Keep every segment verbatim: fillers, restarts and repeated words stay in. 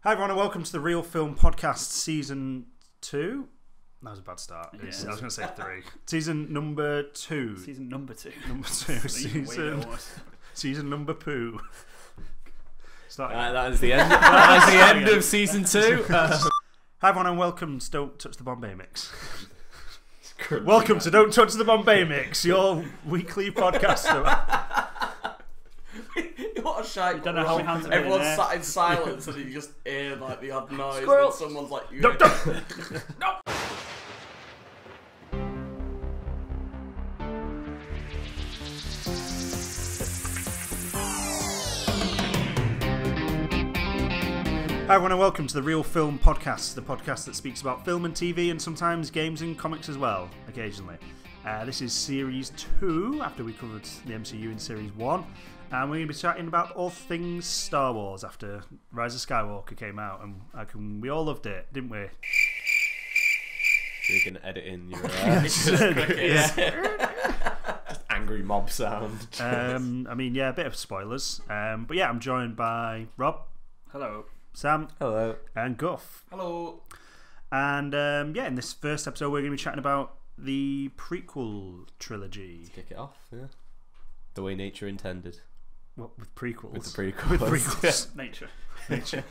Hi everyone and welcome to the Real Film Podcast Season two. That was a bad start. Yeah. I was going to say three. Season number two. Season number two. Number two. season, season number poo. Uh, that is the end. That is the end of season two. Uh, Hi everyone and welcome to Don't Touch the Bombay Mix. Welcome to Don't Touch the Bombay Mix, your weekly podcast. What a shite. You don't know how many hands Everyone's in sat in silence and you just hear like the odd noise Squirrel. and someone's like, you No, no. no. Hi everyone and welcome to the Real Film Podcast, the podcast that speaks about film and T V and sometimes games and comics as well, occasionally. Uh, this is Series two, after we covered the M C U in Series one, and we're going to be chatting about all things Star Wars after Rise of Skywalker came out, and I can, we all loved it, didn't we? so you can edit in your uh, just, yeah. just angry mob sound. um, I mean, yeah, a bit of spoilers, um, but yeah, I'm joined by Rob. Hello. Sam. Hello. And Guff. Hello. And um, yeah, in this first episode, we're going to be chatting about the Prequel Trilogy. Let's kick it off, yeah. The way nature intended. What, with prequels? With the prequels. With prequels. Nature. Nature.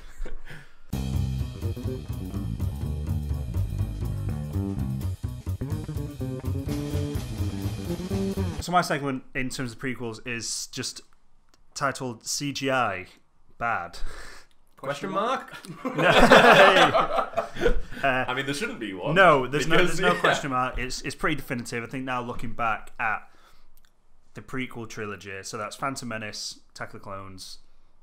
So my segment in terms of prequels is just titled C G I Bad. Question mark? uh, I mean, there shouldn't be one. No, there's because, no there's no yeah. question mark. It's it's pretty definitive. I think now looking back at the prequel trilogy, so that's Phantom Menace, Attack of the Clones,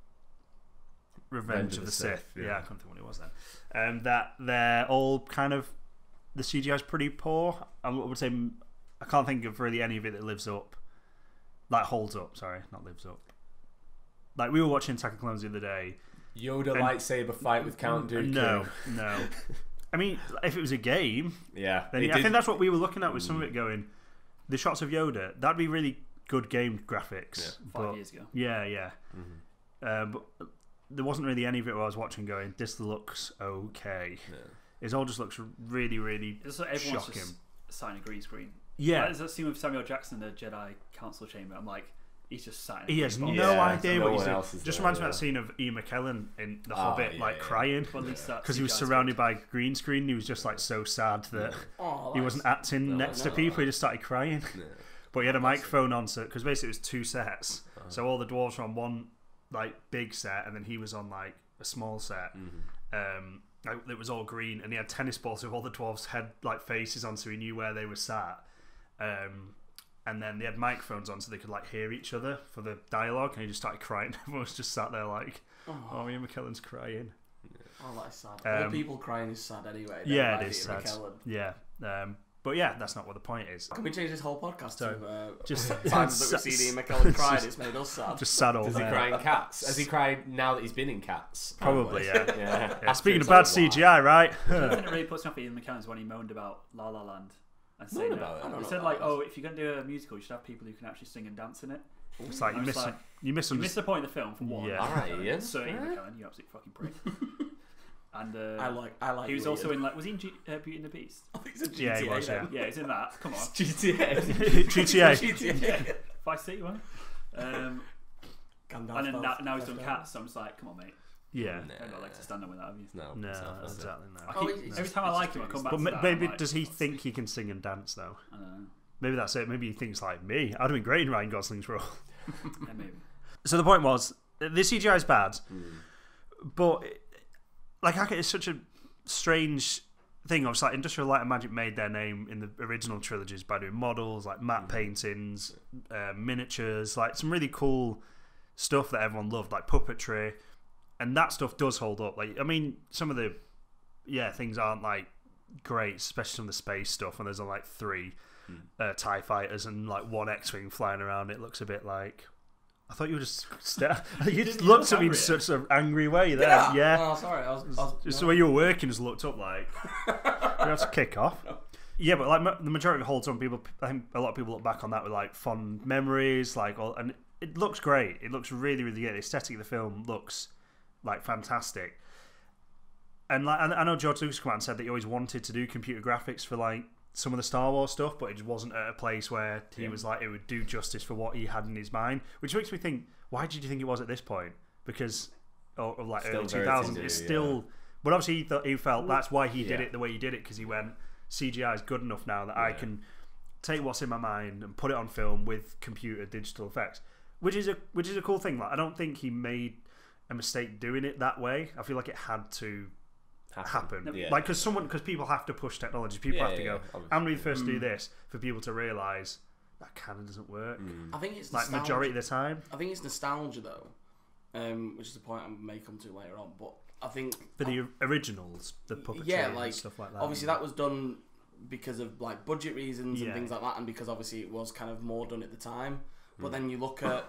Revenge, Revenge of the, the Sith. Sith, yeah. yeah, I can't think what it was then. Um, that they're all kind of the C G I is pretty poor. I would say I can't think of really any of it that lives up, like holds up. Sorry, not lives up. Like we were watching Attack of the Clones the other day. Yoda and, lightsaber fight with Count Dooku. No, no. I mean, if it was a game, Yeah. then yeah, I think that's what we were looking at with some of it going. The shots of Yoda, that'd be really good game graphics. Yeah. but, Five years ago. Yeah, yeah. Mm-hmm. Uh, but there wasn't really any of it where I was watching going, this looks okay. Yeah. It all just looks really, really It's like everyone's shocking. just sat in a green screen. Yeah. Like, there's that scene with Samuel Jackson in the Jedi Council Chamber. I'm like, he's just sat in a He green has box. no Yeah, idea no what he's one doing. else is Just there, reminds me yeah. of that scene of Ian McKellen in The Oh, Hobbit, yeah, like yeah. crying. But at least that Because he was C G I 's surrounded by green screen. He was just like so sad that Oh, he wasn't acting no, next no, to people. no. He just started crying. Yeah. But he had a microphone on, so because basically it was two sets. Uh-huh. So all the dwarves were on one like big set, and then he was on like a small set. Mm-hmm. Um, like, it was all green, and he had tennis balls with all the dwarves had like faces on, so he knew where they were sat. Um, and then they had microphones on, so they could like hear each other for the dialogue. And he just started crying. Everyone was just sat there like, Oh, "Oh, Ian McKellen's crying." oh that's sad. Um, All people crying is sad anyway. Yeah, Don't it is like sad. Ian McKellen. Yeah, um, but yeah, that's not what the point is. Can we change this whole podcast So, to uh, just- times that we've seen Ian McKellen cry and it's made us sad? Just sad all Does he there. cry in Cats? Has he cried now that he's been in Cats? Probably, yeah. yeah. Yeah, speaking of After bad it's C G all I, right? The thing that really puts me off Ian McKellen is when he moaned about La La Land. And saying Moaned that- about it? I don't He know said about like, that. oh, if you're going to do a musical, you should have people who can actually sing and dance in it. It's like you I'm miss just like, you You missed misunderstood. the point of the film, for one. Yeah. All right, Ian. So Ian Yeah. McKellen, you absolute fucking prick. And uh, I like. I like. he was you, also Ian. in like, was he in G- uh, Beauty and the Beast? I think it's a G T A. Yeah, he was, then. yeah. Yeah, he's in that. Come on. G T A. G T A. G T A. Vice City one. Um, Gandalf and then fell- now, now he's fell done down. Cats, so I'm just like, come on, mate. Yeah. I don't got legs to stand on with that, have you? No, No, it's not, that's it. exactly no. I Oh, keep, he's every just- time I he's like just him, I doing come back But to ma- that. maybe I'm like, does he "Fuck's think sake." he can sing and dance though? I don't know. Maybe that's it. Maybe he thinks like me. I'd have been great in Ryan Gosling's role. Yeah, maybe. So the point was, the C G I is bad, Mm. but like I can- it's such a strange thing. Obviously, like Industrial Light and Magic made their name in the original trilogies by doing models, like matte paintings, uh, miniatures, like some really cool stuff that everyone loved, like puppetry, and that stuff does hold up. Like, I mean, some of the yeah things aren't like great, especially some of the space stuff. And there's like three Mm. uh, TIE fighters and like one X-wing flying around. It looks a bit like. I thought you were just sta- you just You looked look at me in angry. such an angry way there. Yeah. Yeah. Oh, sorry. I was. I was Just no. the way you were working, just looked up like you have to kick off. Yeah, but like ma- the majority of it holds on. People, I think a lot of people look back on that with like fond memories, like all, and it looks great. It looks really, really good. The aesthetic of the film looks like fantastic. and like I know George Lucas came out and said that he always wanted to do computer graphics for like some of the Star Wars stuff, but it just wasn't at a place where he yeah. was like it would do justice for what he had in his mind. Which makes me think, why did you think it was at this point? Because or, or like still early two thousands, it's still. Yeah. But obviously, he thought he felt that's why he did yeah. it the way he did it, because he went, C G I is good enough now that yeah. I can take what's in my mind and put it on film with computer digital effects, which is a which is a cool thing. Like I don't think he made a mistake doing it that way. I feel like it had to happen, happen. Yeah. Like because someone because people have to push technology. People yeah, have to yeah, go. Yeah, I'm going to first mm. do this for people to realise that canon doesn't work. Mm. I think it's like nostalgia. Majority of the time. I think it's nostalgia though, um, which is the point I may come to later on. But I think for the I, originals, the puppetry yeah, like, and stuff like that. Obviously, that was done because of like budget reasons yeah. and things like that, and because obviously it was kind of more done at the time. But mm. then you look at,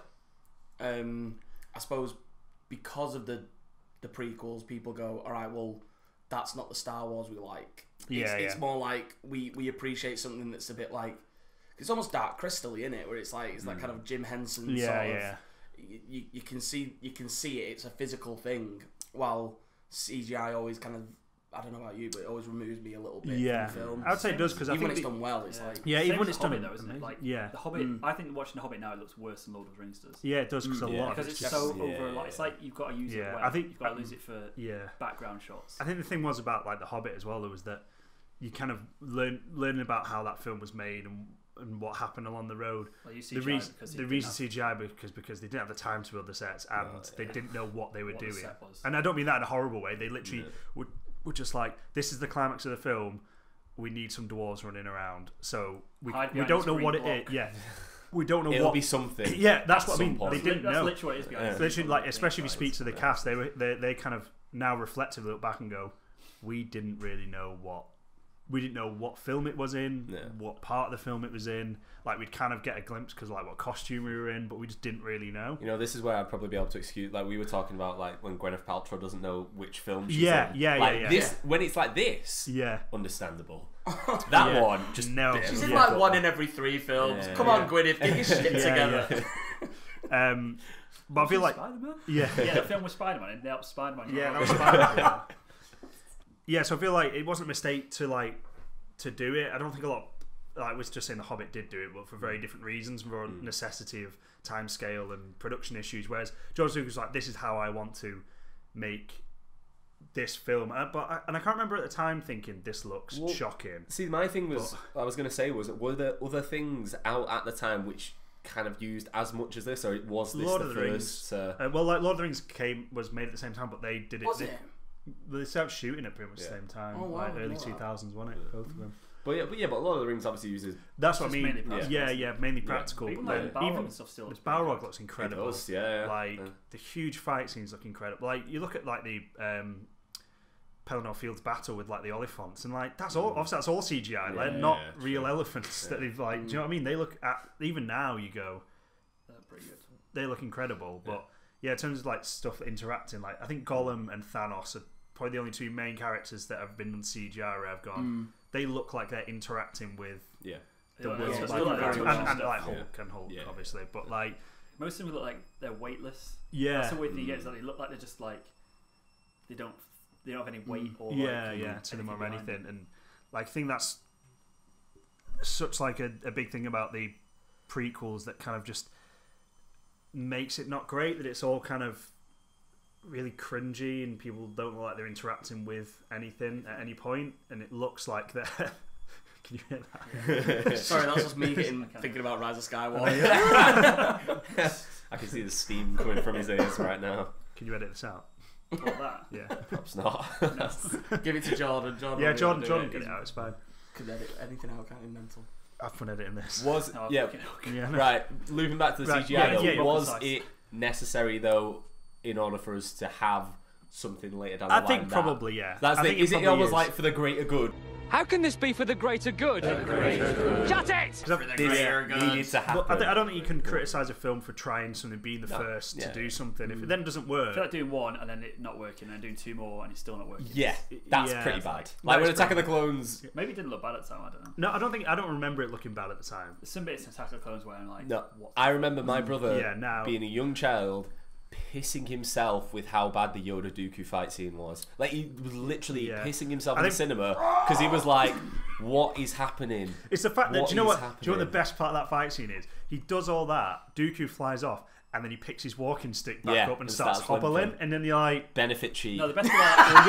um, I suppose, because of the the prequels, people go, all right, well, that's not the Star Wars we like. Yeah, it's, yeah. it's more like we, we appreciate something that's a bit like, it's almost Dark Crystal-y, isn't it? Where it's like it's that mm. kind of Jim Henson yeah, sort yeah. of. You you can see you can see it. It's a physical thing, while C G I always kind of. I don't know about you, but it always removes me a little bit yeah. from film. I would say it does because I even think when it's the, done well, it's yeah. like yeah, even when it's done Hobbit, though, isn't it? Like yeah, the Hobbit. Mm. I think watching the Hobbit now it looks worse than Lord of the Rings does. Yeah, it does because mm. a yeah. lot because it's just, so yeah, over. yeah. Like it's like you've got to use yeah. it. Well. I think you've got to um, lose it for yeah. background shots. I think the thing was about like the Hobbit as well. There was that you kind of learn learning about how that film was made and. And what happened along the road. Well, you the reason, the reason C G I because because they didn't have the time to build the sets and oh, yeah. they didn't know what they were what doing. The and I don't mean that in a horrible way. They literally yeah. would were just like, this is the climax of the film. We need some dwarves running around. So we we don't know what it block. is. Yeah, we don't know It'll what. be something. Yeah, that's what I mean. Point. They didn't that's know. Literally what it is behind yeah. Literally, like especially if you speak to the cast, they were they they kind of now reflectively look back and go, we didn't really know what. We didn't know what film it was in, yeah. what part of the film it was in. Like we'd kind of get a glimpse because like what costume we were in, but we just didn't really know. You know, this is where I'd probably be able to excuse. Like we were talking about, like when Gwyneth Paltrow doesn't know which film she's yeah, in. Yeah, like, yeah, yeah. This when it's like this, yeah, understandable. That yeah. one, just no. She's in yeah. like one in every three films. Yeah, Come yeah. on, Gwyneth, get your shit yeah, together. Yeah. um, but I feel like Spider-Man? yeah, yeah, the film was Spider-Man, and that was Spider-Man. Yeah, that was Spider-Man. yeah. yeah, so I feel like it wasn't a mistake to like. To do it, I don't think a lot. Like, I was just saying, The Hobbit did do it, but for very different reasons, for mm. necessity of time scale and production issues. Whereas George Lucas was like, "This is how I want to make this film." Uh, but I, and I can't remember at the time thinking this looks well, shocking. See, my thing was, but, I was going to say was, were there other things out at the time which kind of used as much as this, or was this Lord the of the first? Rings, uh, uh, well, like Lord of the Rings came was made at the same time, but they did it. Was they, it? They started shooting at pretty much yeah. the same time, oh, wow, like early two thousands, wasn't it? Both of them. But yeah, but yeah, but Lord of the Rings obviously uses. That's what I Just mean. mainly Yeah, yeah, mainly practical. Even But like then- the even Balrog and stuff still. the looks pretty Balrog good. looks incredible. It does, yeah, yeah. Like yeah. the huge fight scenes look incredible. Like you look at like the um, Pelennor Fields battle with like the Oliphants, and like that's all. Obviously, that's all C G I. Like Yeah, not yeah, real true. elephants that they've like. Do you know what I mean? They look at even now. You go, They're pretty good. they look incredible. But yeah, in terms of like stuff interacting, like I think Gollum and Thanos are probably the only two main characters that have been on C G I where I've gone. Mm. They look like they're interacting with Yeah. the Yeah, world, yeah, like, it's like and, very and, much and, stuff, like yeah. Hulk and Hulk, Yeah. obviously. But like, Most of them look like they're weightless. yeah, That's the weird thing. Is that they look like they're just like they don't they don't have any weight or yeah, like, yeah, to them or behind anything. And like, I think that's such like a, a big thing about the prequels that kind of just makes it not great. That it's all kind of really cringy and people don't look like they're interacting with anything at any point, and it looks like they're. Can you hear that? Sorry, that's just me getting, thinking about Rise of Skywalker. I can see the steam coming from his ears right now. Can you edit this out? What that? Yeah. Perhaps not. No. Give it to Jordan. Jordan Yeah, will Jordan, do Jordan, it. get it out. It's fine. Could edit anything out, can't he? Mental. I've fun editing this. Was No, yeah, fucking- Yeah. no. right. Looping back to the Right, C G I, yeah, though, yeah, yeah. was Concise. it necessary though, in order for us to have something later down the I line? think that- probably yeah. That's I the, think is it probably almost is. like for the greater good? How can this be for the greater good? Shut it! For the This greater good. needed to happen. But I, th- I don't think you can criticise a film for trying something, being the No, first yeah. to do something. If it then doesn't work, I feel like doing one and then it not working, and then doing two more and it's still not working. Yeah, that's Yeah, pretty it's bad. like- Like when That's Attack of the pretty Clones. Maybe it didn't look bad at the time. I don't know. no, I don't think I don't remember it looking bad at the time. There's some bits in Attack of the Clones where I'm like, No, what? I remember my brother Yeah, now- being a young child pissing himself with how bad the Yoda Dooku fight scene was. Like he was literally Yeah. pissing himself I in think- the cinema because he was like, "What is happening?" It's the fact that What do you know is what? Do you know what the happening? best part of that fight scene is? He does all that. Dooku flies off, and then he picks his walking stick back Yeah, up and, and starts, starts hobbling. limping. And then you're like, Benefit cheat. No, the best thing about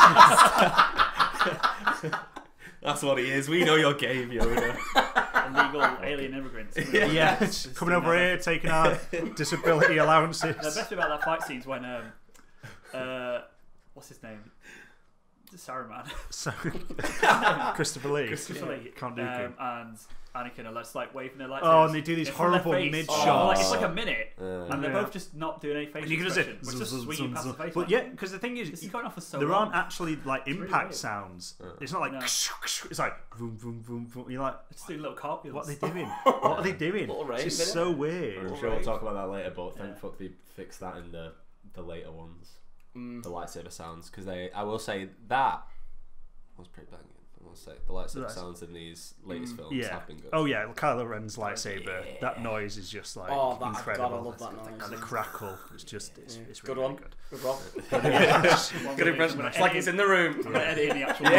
yeah, That's what he is. We know your game, Yoda. illegal alien immigrants. yeah, coming over here, taking our disability allowances. The best thing about that fight scene is when um, uh, what's his name? The Saruman. So, Christopher Lee. Christopher Lee. Count Dooku. Um, and Anakin are just like waving their lightsabers. Oh, and they do these in front of their horrible face. mid Oh, shots. like, it's like a minute, Uh, and they're Yeah. both just not doing any facial And you can just say, expression. We're just swinging past the face. But like, yeah, because the thing is, this is going on for so there long. aren't actually like really impact weird. sounds. Uh. It's not like No. it's like boom, boom, boom, boom. You're like, Just doing little cartwheels. what are they doing? What are they doing? Little It's rave, just innit? so weird. I'm sure we'll talk about that later, but Yeah. thank fuck they fixed that in the the later ones, Mm. the lightsaber sounds, because they, I will say that was pretty banging. I will say the lightsaber That's- sounds in these latest films Yeah. have been good. Oh yeah, Kylo Ren's lightsaber. Yeah. That noise is just like Oh, that, incredible. God, I love that noise. And the crackle is just it's, Yeah. it's Good really one. good. Good Rob. One Good minute, impression. when I It's like edit- it's in the room. I'm gonna edit in the actual.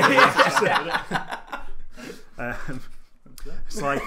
Um, it's like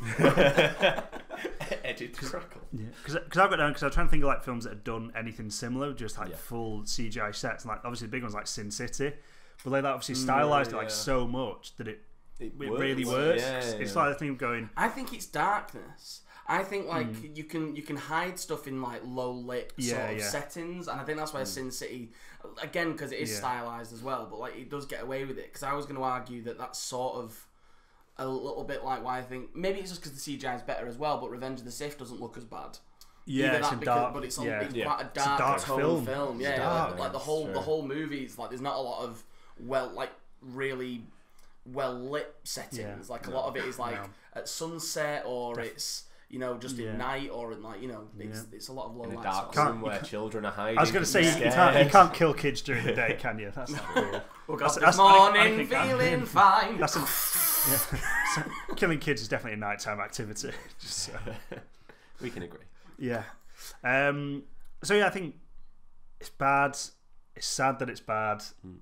Edit crackle. yeah, because I've got down because I'm trying to think of like films that have done anything similar, just like Yeah. full C G I sets. And like obviously the big ones like Sin City, but they like obviously stylized it like yeah. so much that it It, it really works. It's like the thing of going. I think it's darkness. I think like you can you can hide stuff in like low lit sort Yeah, of yeah. settings, and I think that's why Sin City, again because it is Yeah. stylized as well, but like it does get away with it. Because I was going to argue that that's sort of a little bit like why I think maybe it's just because the C G I is better as well, but Revenge of the Sith doesn't look as bad. Yeah, Either it's that a because- dark. but it's, a, yeah. it's Yeah. quite a It's a dark, dark tone film. film. It's Yeah, dark. like, like the whole the Sure. whole movie is like there's not a lot of well like really well lit settings. Yeah. Like a No. lot of it is like No. at sunset or Def- it's you know just Yeah. in night or in like you know it's Yeah. it's a lot of low In a light. dark sort of Can't- room where children are hiding. I was going to say and you scared. can't you can't kill kids during the day, can you? That's not cool. Woke That's- up that's- this morning I think I'm- feeling fine. That's a, yeah. So, killing kids is definitely a nighttime activity. Just so. We can agree. Yeah. Um, so yeah, I think it's bad. It's sad that it's bad.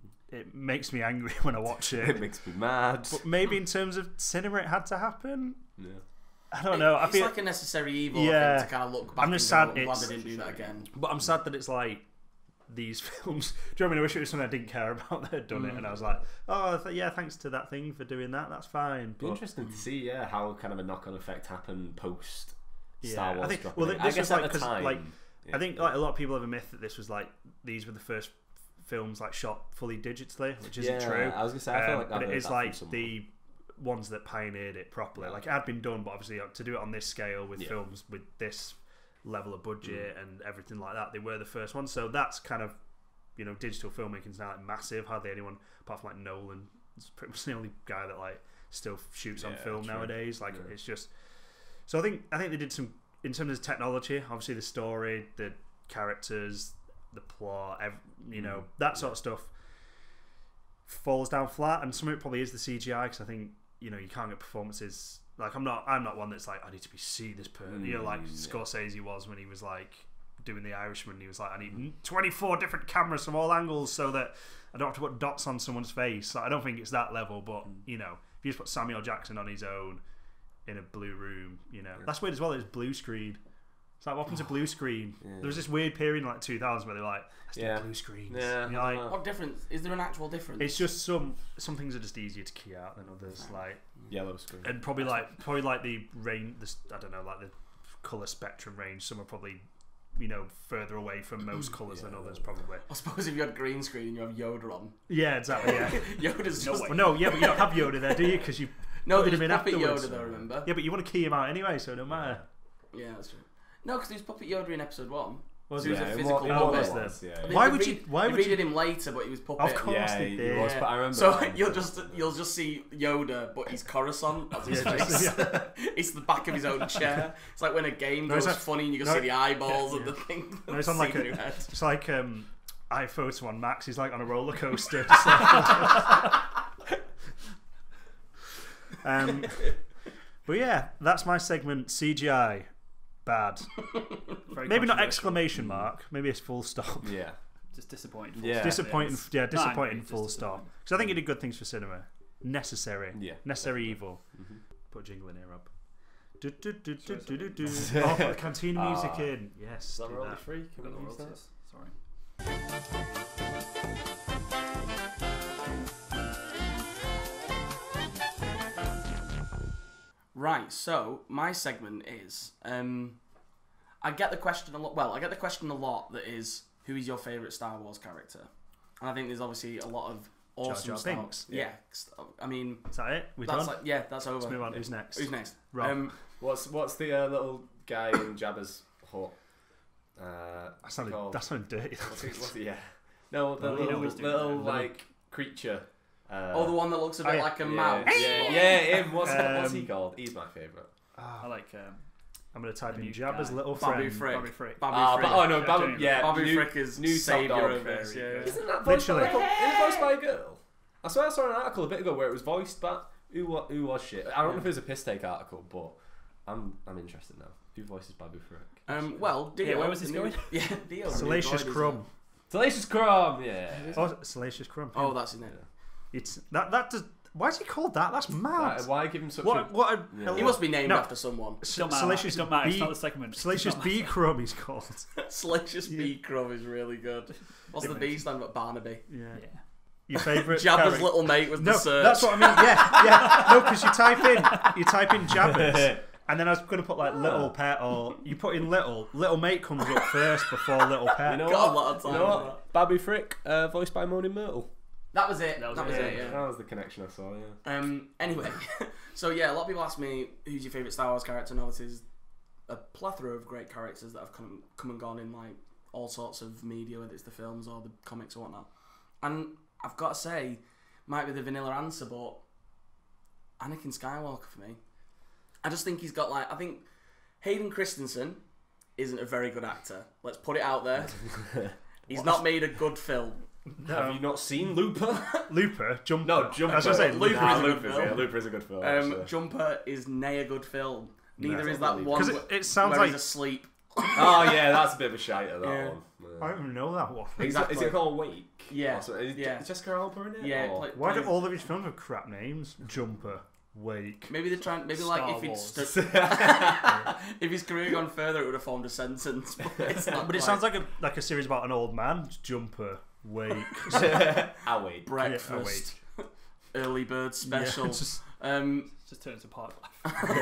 It makes me angry when I watch It it. makes me mad. But maybe in terms of cinema, it had to happen. Yeah. I don't know. I It's feel, like a necessary evil Yeah. thing to kind of look back I'm just and sad go, I'm glad it's- they didn't do that again. but I'm sad that it's like these films. Do you know what I mean? I wish it was something I didn't care about that had done it, and I was like, oh th- yeah, thanks to that thing for doing that. That's fine. Be But interesting to see, yeah, how kind of a knock-on effect happened post Yeah, Star I Wars think- dropping. well, in. this I was guess like- at the 'cause, time, like, yeah. I think like a lot of people have a myth that this was like these were the first films like shot fully digitally, which isn't yeah, true. I was gonna say, I feel Um, like but I've it heard is that from like someone. the ones that pioneered it properly. Yeah. Like it had been done, but obviously uh, to do it on this scale with Yeah. films with this level of budget and everything like that, they were the first ones. So that's kind of, you know, digital filmmaking is now like massive. Hardly anyone apart from like Nolan is pretty much the only guy that like still shoots on Yeah, film true. nowadays. Like Yeah. it's just. So I think I think they did some in terms of technology. Obviously the story, the characters, the plot, ev- you know, Mm. that sort of stuff falls down flat, and some of it probably is the C G I because I think you know you can't get performances like I'm not I'm not one that's like I need to be see this person you know like Mm, yeah. Scorsese was when he was like doing The Irishman. He was like I need twenty-four different cameras from all angles so that I don't have to put dots on someone's face. Like, I don't think it's that level, but you know if you just put Samuel Jackson on his own in a blue room, you know that's weird as well. It's blue screen. It's like what happened to blue screen? Yeah. There was this weird period in like two thousands where they're like let's Yeah. do blue screens. Yeah, You're I like, don't know. What difference? Is there an actual difference? it's just some some things are just easier to key out than others, like Yellow screen. and probably like probably like the range. The, I don't know, like the color spectrum range. Some are probably you know further away from most colors than Yeah. others, probably. I suppose if you had green screen and you have Yoda on, Yeah, exactly. Yeah. Yoda's No just way. Well, no, yeah, but you don't have Yoda there, do you? Because you no. put There's him in puppet afterwards. Yoda though. Remember? Yeah, but you want to key him out anyway, so it don't matter. Yeah, that's true. No, because there's puppet Yoda in episode one. Was So he was it? a it physical wa- it puppet. was, Oh, it was was, yeah, They- yeah. Why they would read- you- why they would redid you- him later, but he was puppet. Of course Yeah, they he did. was, but I remember. So that. you'll just you'll just see Yoda, but he's Coruscant as his Yeah, face. just- yeah. It's the back of his own chair. It's like when a game No, goes it's like- funny and you can no, see the eyeballs yeah, and the thing. No, it's on like seeing a, through head. it's like um, iPhoto on Max. He's like on a roller coaster. just like- um, but yeah, that's my segment. C G I. bad. Very Maybe not controversial. exclamation mark. Maybe it's full stop. Yeah. Just disappointing. Yeah. Disappointing. It's- Yeah, No, disappointing. it's full just stop. disappointing. Because I think he did good things for cinema. Necessary. Yeah. Necessary evil. Mm-hmm. Put a jingle in here, Rob. Do, do, do, do, do, do, do. Oh, put the cantina music Ah. in. Yes. Is that do royalty that. free? Can Got the we use that? royalties. Sorry. Right, so my segment is um, I get the question a lot. Well, I get the question a lot that is, who is your favourite Star Wars character? And I think there's obviously a lot of awesome Jar Star Binks. Yeah, I mean, Is that it? We that's done? like yeah, that's over. Let's move on. Who's next? Who's next? Rob. Um, What's what's the uh, little guy in Jabba's hut? Uh, that sounded, called? that sounded dirty. What's it, what's it, yeah. No, the Oh, little, always do little that. like creature. Uh, oh, the one that looks a bit oh, yeah. like a yeah, mouse. Yeah, yeah, him. What's, what's he Um, called? He's my favourite. I like um, I'm going to type The in new Jabba's guy. little Bobby friend. Frick. Bobby Frick. Bobby Ah, Frick. but, oh no, Yeah, Bobby, James. yeah, Bobby new, Frick is new top saviour dog. of this. Yeah, Very yeah. good. Isn't that voiced by, Literally. isn't it voiced by a girl? I swear I saw an article a bit ago where it was voiced by who wa- who was shit. I don't know if it was a piss take article, but I'm I'm interested now. Who voices Bobby Frick? Um, well, Dio. Yeah, where was the this new- going? Yeah, Dio. the new Salacious droid is- Crumb. Salacious Crumb, yeah. Oh, Salacious Crumb. Oh, that's his name. It's that. That does. Why is he called that? That's mad. Why, why give him such What? a... What? A, Yeah. He must be named No. after someone. S- Don't matter. Salacious It don't matter. It's B. not the segment. Salacious B. Crumb. He's called. Salacious B. Crumb is really good. What's the B stand for? Barnaby. Yeah. Yeah. Your favourite. Jabba's character? little mate was No, the search. that's what I mean. Yeah, yeah. No, because you type in, you type in Jabba's, and then I was going to put like little pet, or you put in little. Little mate comes up first before little pet. You know Got a what? lot of time You know on what? Bobby Frick, uh, voiced by Moaning Myrtle. That was it. That That was was, it, it. Yeah. That was the connection I saw, yeah. Um. Anyway, so yeah, a lot of people ask me who's your favourite Star Wars character, and obviously there's a plethora of great characters that have come come and gone in like all sorts of media, whether it's the films or the comics or whatnot. And I've got to say, might be the vanilla answer, but Anakin Skywalker for me. I just think he's got like I think Hayden Christensen isn't a very good actor. Let's put it out there. He's not made a good film. Have you not seen Looper? Looper, Jumper. No, Jumper. I was going to say Looper Looper. is a good Looper's, film. yeah, Looper is a good film. Um, actually. Jumper is nay a good film. Neither No, is I that believe- one 'Cause where, it, it sounds where like he's asleep. Oh yeah, that's a bit of a shite, that Yeah. one. I don't even know that one. Is, Exactly. it, is it called Wake? Yeah, Or something? Is, yeah. is Jessica Alba in it? Yeah, Or- play- Why do plays- all of his films have crap names? Jumper, Wake. Maybe they're trying. Maybe Star like if he'd Wars. stu- if his career gone further, it would have formed a sentence. But it's not. But it quite. sounds like a like a series about an old man. Jumper, Wake. I'll wait. breakfast, early bird special. Yeah, just- Um, Just turns to park life.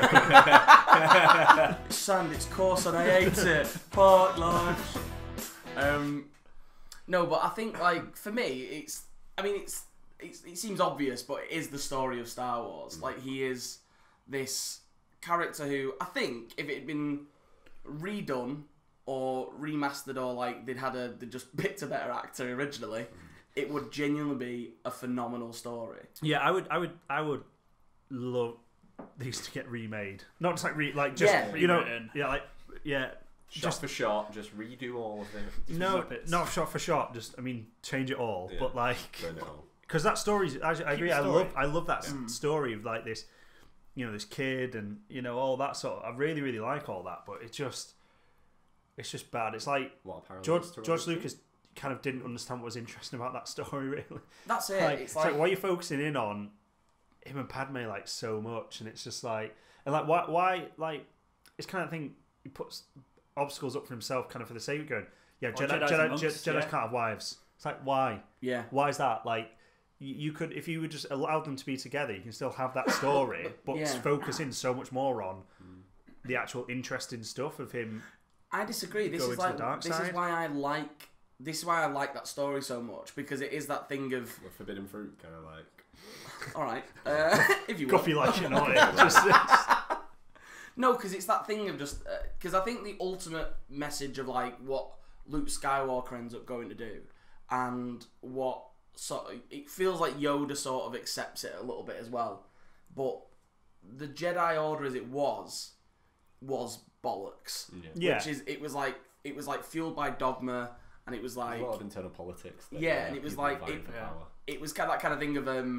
sand its course and I ate it. Park life. Um, no, but I think like for me, it's. I mean, it's, it's. It seems obvious, but it is the story of Star Wars. Like he is this character who I think if it had been redone or remastered or like they'd had a they just picked a better actor originally, it would genuinely be a phenomenal story. Yeah, I would, I would, I would love these to get remade. Not just like re, like just Yeah. you know, Rewritten. yeah, like yeah, Shot just for shot, just redo all of it. no, Muppets. not shot for shot. Just I mean, change it all. Yeah. But like, Burn it all. because that story's, I, I agree. the I story. love, I love that s story of like this, you know, this kid and you know all that sort. Of, I really, really like all that, but it just, it's just bad. It's like What a parallel George to George Rise. Lucas kind of didn't understand what was interesting about that story. Really, That's it. like, it's it's like, like why are you focusing in on him and Padme like so much, and it's just like, and like why, why, like, it's kind of thing he puts obstacles up for himself, kind of for the sake of going, yeah, Or Jedi, Jedis Jedi, and monks, Jedi, Jedi's yeah. can't have wives. It's like why, yeah. why is that? Like, you, you could, if you would just allow them to be together, you can still have that story, but Yeah. focus in so much more on the actual interesting stuff of him. I disagree. This Go is into the like dark this side. is why I like this is why I like that story so much because it is that thing of The forbidden fruit, kind of like. all right, uh, if you will. Guffy like it, not it. Just, No, because it's that thing of just because I think the ultimate message of like what Luke Skywalker ends up going to do, and what sort of, it feels like Yoda sort of accepts it a little bit as well, but the Jedi Order as it was was bollocks. Yeah. yeah. Which is it was like it was like fueled by dogma, and it was There's like a lot of internal politics. That, Yeah, uh, and it was people like- vying it- for yeah. power. it was kind of that kind of thing of um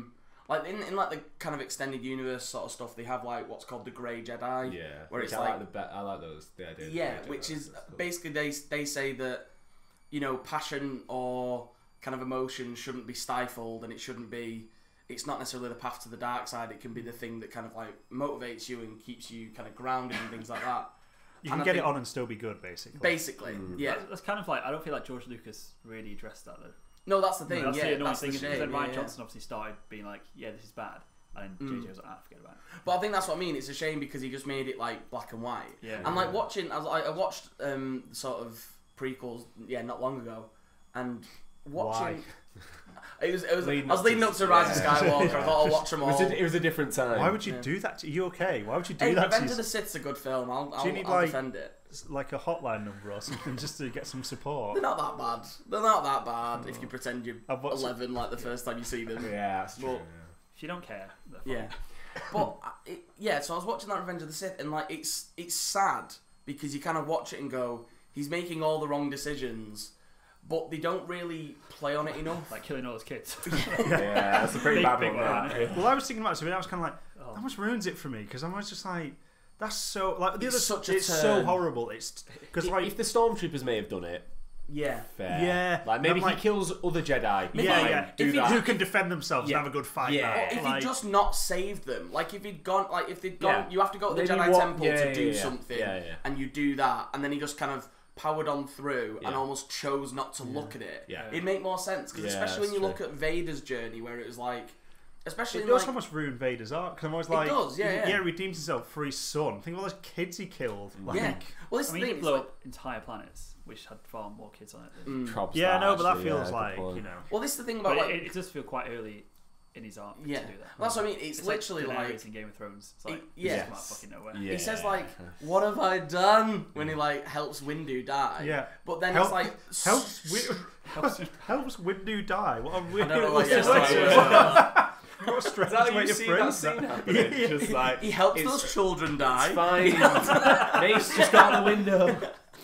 Like in, in like the kind of extended universe sort of stuff, they have like what's called the Grey Jedi. Yeah, where which it's I like, like the be- I like those. The idea. Of yeah, the which Jedi, is that's cool. basically they they say that you know passion or kind of emotion shouldn't be stifled, and it shouldn't be. It's not necessarily the path to the dark side. It can be the thing that kind of like motivates you and keeps you kind of grounded and things like that. You And can I get it think- on and still be good, basically. Basically, Mm. yeah. That's, that's kind of like I don't feel like George Lucas really addressed that though. No, that's the thing. that's yeah, the annoying that's thing. the Because shame. then Ryan yeah, Johnson obviously started being like, "Yeah, this is bad," and then Mm. J J was like, "Ah, forget about it." But I think that's what I mean. It's a shame because he just made it like black and white. Yeah. And like watching, I, was, I I watched um, sort of prequels, yeah, not long ago, and watching. It was, it was, Leading I was up leading to- up to Rise of yeah. Skywalker. I thought I'll watch them It all. was, a, it was a different time. Why would you Yeah. do that? To, are you okay? Why would you do Hey, that? Revenge to of the Sith's a good film. I'll, I'll, Do you need, I'll like- defend it. like a hotline number or something just to get some support? They're not that bad. They're not that bad if you pretend you're I've watched- eleven like the first time you see them. Yeah, that's true. Well, If you don't care, they're fine. Yeah. But uh, it, yeah, so I was watching that Revenge of the Sith, and like it's it's sad because you kind of watch it and go, he's making all the wrong decisions, but they don't really play on it enough. Like killing all his kids. yeah, that's a pretty Big- bad big one. one, that. isn't it? Well, I was thinking about it, so I was kind of like, Oh. that almost ruins it for me because I was just like, that's so like the It's other such a it's so turn. horrible. It's because like if the stormtroopers may have done it, Yeah. fair. Yeah. like maybe I'm like- he kills other Jedi. yeah, fine, yeah, do if that. who can defend themselves Yeah. and have a good fight. Yeah. back. Or if Like, he'd just not saved them, like if he'd gone, like if they'd gone, Yeah. you have to go to the Maybe Jedi what- Temple yeah, to yeah, do yeah. something, Yeah, yeah. and you do that, and then he just kind of powered on through and Yeah. almost chose not to look at it. Yeah. It'd make more sense because Yeah, especially when that's you true. look at Vader's journey, where it was like, especially it in does like, almost ruin Vader's arc because I'm always It like, does, yeah, he, yeah. yeah, he redeems himself for his son. Think of all those kids he killed. Like, yeah. Well, this I is mean, the he thing. did It's blow like, up entire planets, which had far more kids on it. Than, mm. Props yeah, that, no, but that actually, feels yeah, good like point. you know. well, this is the thing about but like, it, it does feel quite early in his arc yeah, to do that. Well, that's what I mean. It's, It's literally like, like, Daenerys in Game of Thrones. It's like, It- yeah, yes. come out of fucking nowhere. Yeah. he says like, "What have I done?" when he like helps Windu die. Yeah. But then Help- it's like Helps Wi- helps Windu die. What a weird. I don't know what what you're a saying. what a strange Is that how way you to see phrase that scene that. happening? Yeah. Just like He helps it's- those children die. It's fine. Mace just got out the window.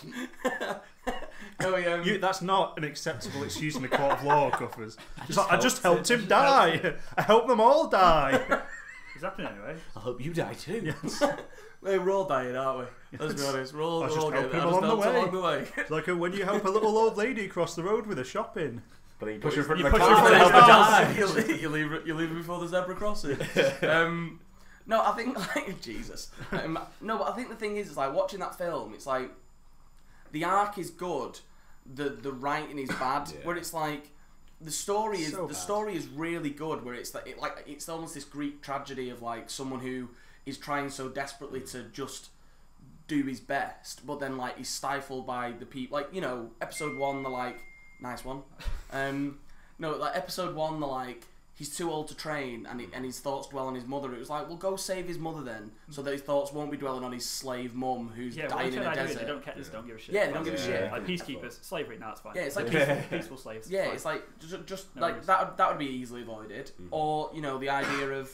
No, he, um, You, that's not an acceptable excuse in the court of law, Cuffers. It's like, I just helped helped him die. I helped them all die. It's happening anyway. I hope you die too. Hey, we're all dying, aren't we? Let's be honest. We're all, I we're just all help getting him I just along the helped way. along the way. It's like uh, when you help a little old lady across the road with her shopping. But you push her in front You of a push her in car front and of help the her car. die. you, leave, you, leave, you leave before the zebra crossing. um, no, I think like Jesus. Um, no, but I think the thing is, is like watching that film. It's like the arc is good, the the writing is bad. Yeah. Where it's like the story is So the bad. story is really good. Where it's like it, like it's almost this Greek tragedy of like someone who is trying so desperately to just do his best, but then like he's stifled by the people. Like you know, episode one, they're like, nice one. Um, no, like episode one, they're like, he's too old to train, and he, and his thoughts dwell on his mother. It was like, well, go save his mother then, so that his thoughts won't be dwelling on his slave mum who's Yeah, well, dying in a idea, desert. they don't care. They don't give a shit. Yeah, they don't give a Yeah. shit. Like peacekeepers, slavery, now it's fine. Yeah, it's like peaceful, peaceful- peaceful slaves. Yeah, fine. it's like just, just No like worries. that. That would be easily avoided, Mhm. or you know, the idea of,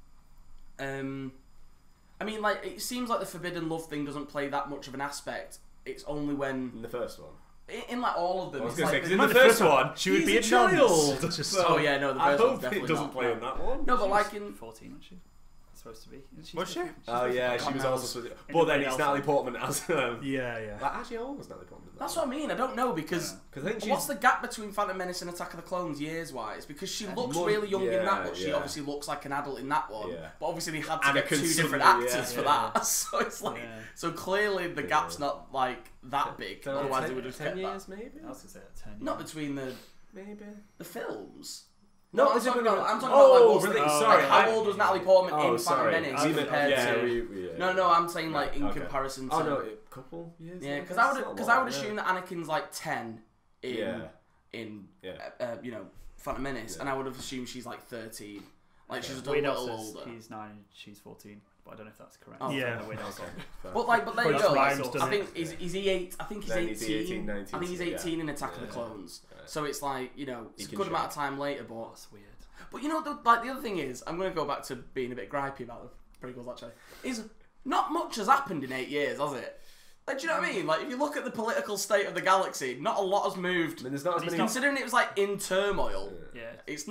um, I mean, like it seems like the forbidden love thing doesn't play that much of an aspect. It's only when In the first one. in, in like all of them. I was it's going to like say, 'cause the- in Might the be the first first one, she would she's be a a child. nonce. Just- So Oh, yeah, no, the I first one's hope it definitely doesn't not, play no. in that one. no, but She's- like in fourteen, wasn't she? Supposed to be. Isn't Was she? supposed to be? Oh yeah, she God was knows. also supposed to. In But the then Wade it's Elf Natalie one. Portman as. Um, Yeah, yeah. like, actually, I always Natalie Portman. in that that's one. what I mean. I don't know because. Yeah. Because I think she's. What's the gap between Phantom Menace and Attack of the Clones years wise? Because she looks More- really young in that, yeah, but she yeah. obviously looks like an adult in that one. Yeah. But obviously they had to get Anakin two different suddenly, actors yeah, for yeah. that. So it's like, Yeah. so clearly the gap's Yeah. not like that big. Ten- Otherwise ten- they would have ten kept years, that. maybe. I was gonna say that ten. Not years. between the Maybe. the films. No, No, I'm is it talking gonna- about. I'm talking Oh, about like what's really? the, Sorry, like, how I- old was Natalie Portman Oh, in Phantom sorry. Menace I- compared yeah, to? we, we, yeah. No, no, I'm saying like Right, in okay. comparison to. Oh no, a couple years. Yeah, I because guess. I would Not a because I lot, would yeah. assume that Anakin's like ten in Yeah. in Yeah. uh, uh, you know Phantom Menace, Yeah. and I would have assumed she's like thirteen, like she's a Wade little Elf says older. he's nine and she's fourteen, but I don't know if that's correct. Oh, Yeah. The Wade Elf song. But like, but there But you that's go. Ryan's Like, done I it. think is is he eight? I think he's Then he's eighteen. eighteen, nineteen, I think he's yeah. eighteen in Attack of the Yeah. Clones. Right. So it's like you know He it's a can good amount shoot. of time later, but That's weird. but you know the, like the other thing is I'm going to go back to being a bit gripey about the prequels actually is not much has happened in eight years, has it? Like, do you know what I mean? Like, if you look at the political state of the galaxy, not a lot has moved. I mean, there's not as He's many. not- Considering it was like in turmoil, Yeah. it's not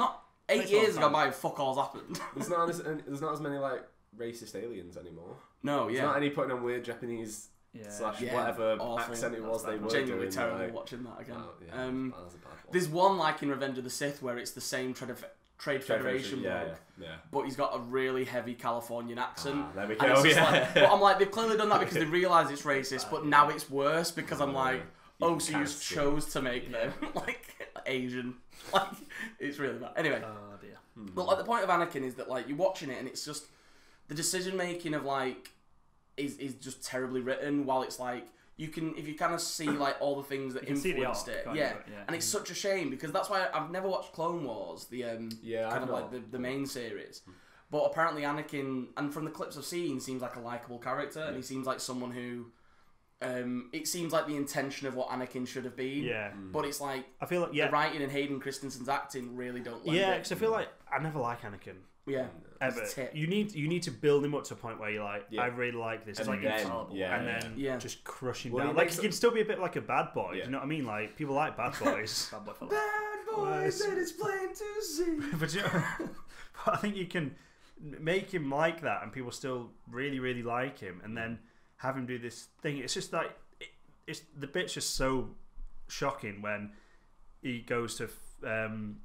eight Makes a lot years of ago, sense. my fuck all's happened. There's not as, there's not as many like racist aliens anymore. No, There's yeah. not any putting on weird Japanese Yeah. slash Yeah, whatever awful. accent it was That's they bad. were Genuinely doing. terrible like, watching that again. oh, yeah, um, that was a bad one. there's one like in Revenge of the Sith where it's the same trade, trade Federation yeah, bloke, yeah, yeah. but he's got a really heavy Californian accent. Ah, there we And go. it's just Yeah. like, but I'm like, they've clearly done that because they realise it's racist, but now it's worse because I'm like, You oh, can so you cast just it. chose to make them like Asian. Like, it's really bad. Anyway, Oh dear. but like the point of Anakin is that like you're watching it and it's just the decision making of like is is just terribly written. While it's like you can if you kind of see like all the things that You can see the influenced arc, it, can't yeah. you? Yeah. And it's such a shame because that's why I've never watched Clone Wars, the um Yeah, kind I've of like not. the, the main series. But apparently Anakin, and from the clips I've seen, seems like a likable character, and he seems like someone who, um, it seems like the intention of what Anakin should have been. Yeah. But it's like I feel like yeah, the writing and Hayden Christensen's acting really don't lend yeah, it. because I feel like I never like Anakin Yeah. ever. He's a tit. You need you need to build him up to a point where you're like, Yeah. I really like this, And like, then, infallible. yeah, and yeah. then Yeah. just crush him Well, down. he Like makes he a- can still be a bit like a bad boy. Do Yeah. you know what I mean? Like people like bad boys. Bad boy for life. Bad boys, and it's plain to see. but, you know, but I think you can make him like that, and people still really, really like him, and then have him do this thing. It's just like it, it's the bit's just so shocking when he goes to um,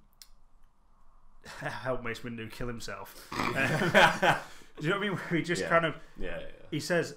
help Mace Windu kill himself. Um, do you know what I mean? Where he just Yeah. kind of Yeah, yeah. he says.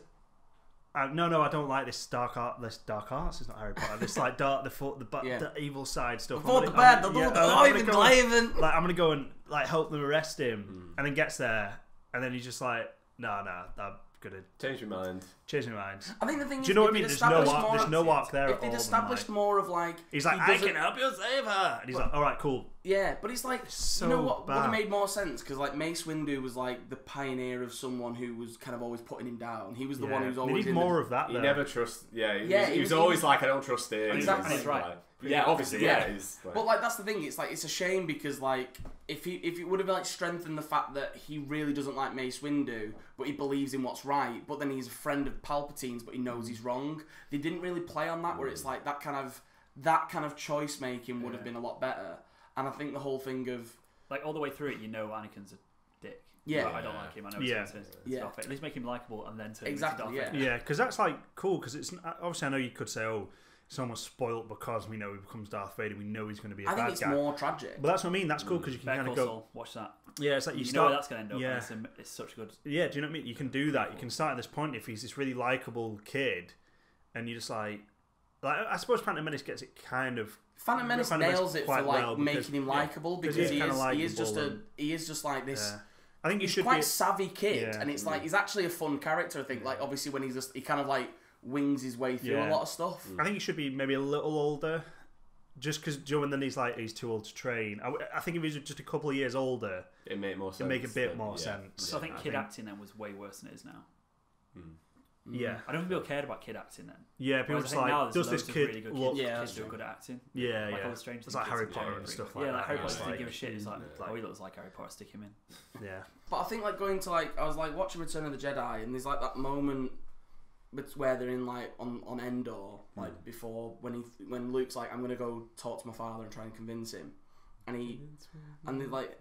Uh, no, no, I don't like this dark art. This dark arts is not Harry Potter. This like dark, the fo- the, bu- Yeah. the evil side stuff. Before I'm the gonna- bad, I'm- the yeah, good, I'm the gonna living, go and- living. like I'm gonna go and like help them arrest him, and then gets there, and then he's just like, no, no, I'm gonna Change my mind. change my mind. I think the thing Do is, you know if what I mean? they'd There's no established arc. more- There's no arc there If at they'd all. established Like, more of like, he's like, he I doesn't- can help you save her, and he's like, all right, cool. Yeah, but it's like, So you know what would bad. have made more sense? Because like Mace Windu was like the pioneer of someone who was kind of always putting him down. He was the Yeah. one who's They always need in more the, of that. He Though. never trusts. Yeah, he Yeah, was, he he was was- always like, I don't trust him. Exactly, He's he's right. like- yeah, obviously, Yeah. yeah. he's like, But like that's the thing. It's like it's a shame because like if he if it would have like strengthened the fact that he really doesn't like Mace Windu, but he believes in what's right. But then he's a friend of Palpatine's, but he knows he's wrong. They didn't really play on that, where it's like that kind of that kind of choice making would have Yeah. been a lot better. And I think the whole thing of Like all the way through it, you know Anakin's a dick. Yeah. Like, I don't like him. I know he's Yeah. going to Yeah. Darth Vader. At least make him likable and then turn Exactly, him into Darth yeah. Vader. Yeah, because that's like cool. Because it's obviously I know you could say, oh, someone's spoilt because we know he becomes Darth Vader. We know he's going to be a I think bad it's guy. more tragic. But that's what I mean. That's cool because you can Better kind of Call go. Saul, watch that. Yeah, it's like you, You, know start. where that's going to end up. yeah. And it's, a, it's such a good. Yeah, do you know what I mean? You can do that. You can start at this point if he's this really likable kid, and you just like, like I suppose Phantom Menace gets it kind of. Phantom Menace Phantom Menace nails it for quite like well because- making him yeah, likable because because he's he is kinda he is just a likeable and- he is just like this. Yeah. I think you He's should quite be. savvy kid, Yeah. and it's like he's actually a fun character. I think like obviously when he's just he kind of like wings his way through Yeah. a lot of stuff. I think he should be maybe a little older, just because Joe and then he's like he's too old to train. I, I think if he was just a couple of years older, it made more sense. it'd make a bit than- more yeah. sense. So I think I kid think- acting then was way worse than it is now. Mm. Yeah, I don't think people cared about kid acting then. yeah. People Whereas I just think now like there's does this loads of kid really good look? kids, Yeah, kids that's who are true. good at acting. Yeah, Like yeah. all the Stranger It's Things like Harry kids. Potter Yeah, and yeah, stuff Yeah, like like that. Harry where Potter it's didn't give a like- shit. It's like, like- oh, he looks like Harry Potter. Stick him in. Yeah, But I think like going to like I was like watching Return of the Jedi, and there's like that moment bet- where they're in like on on Endor, like before when he when Luke's like I'm gonna go talk to my father and try and convince him, and he and they're like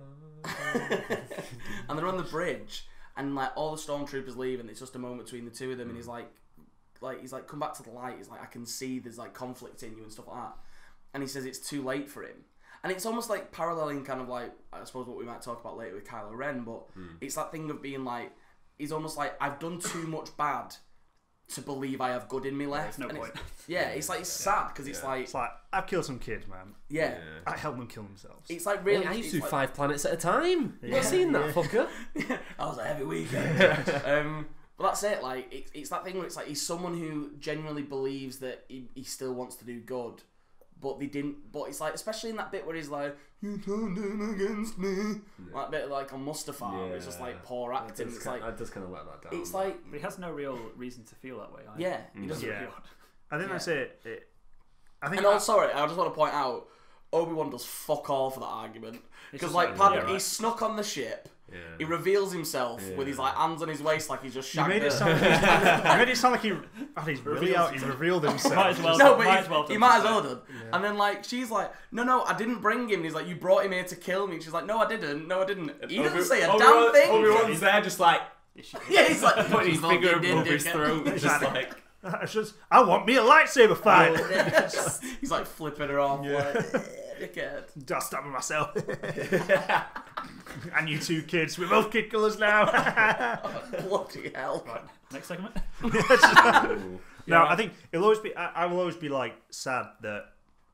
and they're on the bridge, and like all the stormtroopers leave, and it's just a moment between the two of them, and he's like like he's like come back to the light. He's like I can see there's like conflict in you and stuff like that, and he says it's too late for him. And it's almost like paralleling kind of like, I suppose what we might talk about later with Kylo Ren, but it's that thing of being like, he's almost like, I've done too much bad to believe I have good in me left. There's no and point. It's, yeah, it's like, it's sad because it's Yeah. like, it's like I've killed some kids, man. yeah, I helped them kill themselves. it's like really, I used it's to do like, five planets at a time. Yeah. Not seen that Yeah. fucker. that was a heavy weekend. um, but that's it, like, it, it's that thing where it's like, he's someone who genuinely believes that he, he still wants to do good. But they didn't. But it's like, especially in that bit where he's like, "You turned him against me," that bit like on Mustafar, where it's just like poor That acting. does It's kind, like, that does kind of let that down. it's like, But he has no real reason to feel that way. Either. yeah, he doesn't. Yeah. Really odd. I think Yeah. that's it. it I think And that- also, sorry, I just want to point out, Obi-Wan does fuck all for that argument. Because, just like, like, Padme, yeah, right. he's snuck on the ship. Yeah. He reveals himself Yeah. with his like hands on his waist, like he's just You shagged made it her. sound like he's, you made it sound like he, oh, he's really out. He revealed himself. Might as well. No, but might he, as well he done might as something. well done. Yeah. And then like she's like, no, no, I didn't bring him. And he's like, you brought him here to kill me. And she's like, no, I didn't. No, I didn't. He doesn't Obi- say a Obi-Wan- damn thing. Obi-Wan's there just like Yeah, he's like putting his "Fucking finger did, above his dickhead." throat. Just Exactly. like, I, just, I want me a lightsaber fight. He's like flipping her off. Yeah. Like, "Eh, dickhead. Just stabbing myself. And you two kids, we're both kid colours now. Bloody hell. Right, next segment. ooh. No, I think it'll always be. I, I will always be like sad that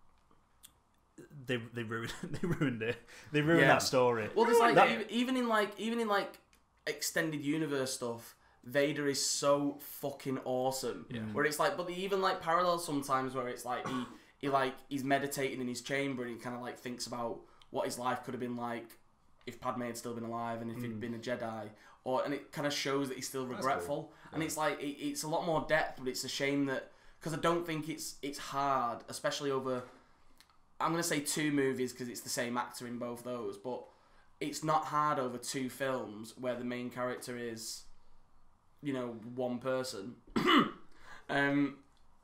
they they ruined they ruined it. They ruined Yeah. that story. Well, there's like That- even, even in like even in like extended universe stuff, Vader is so fucking awesome. Yeah. Where it's like, but they even like parallels sometimes where it's like he he like he's meditating in his chamber and he kind of like thinks about what his life could have been like if Padme had still been alive and if he'd been a Jedi. Or and it kind of shows that he's still regretful. cool. And it's like it, it's a lot more depth, but it's a shame that because I don't think it's it's hard, especially over. I'm gonna say two movies because it's the same actor in both those, but it's not hard over two films where the main character is, you know, one person. um,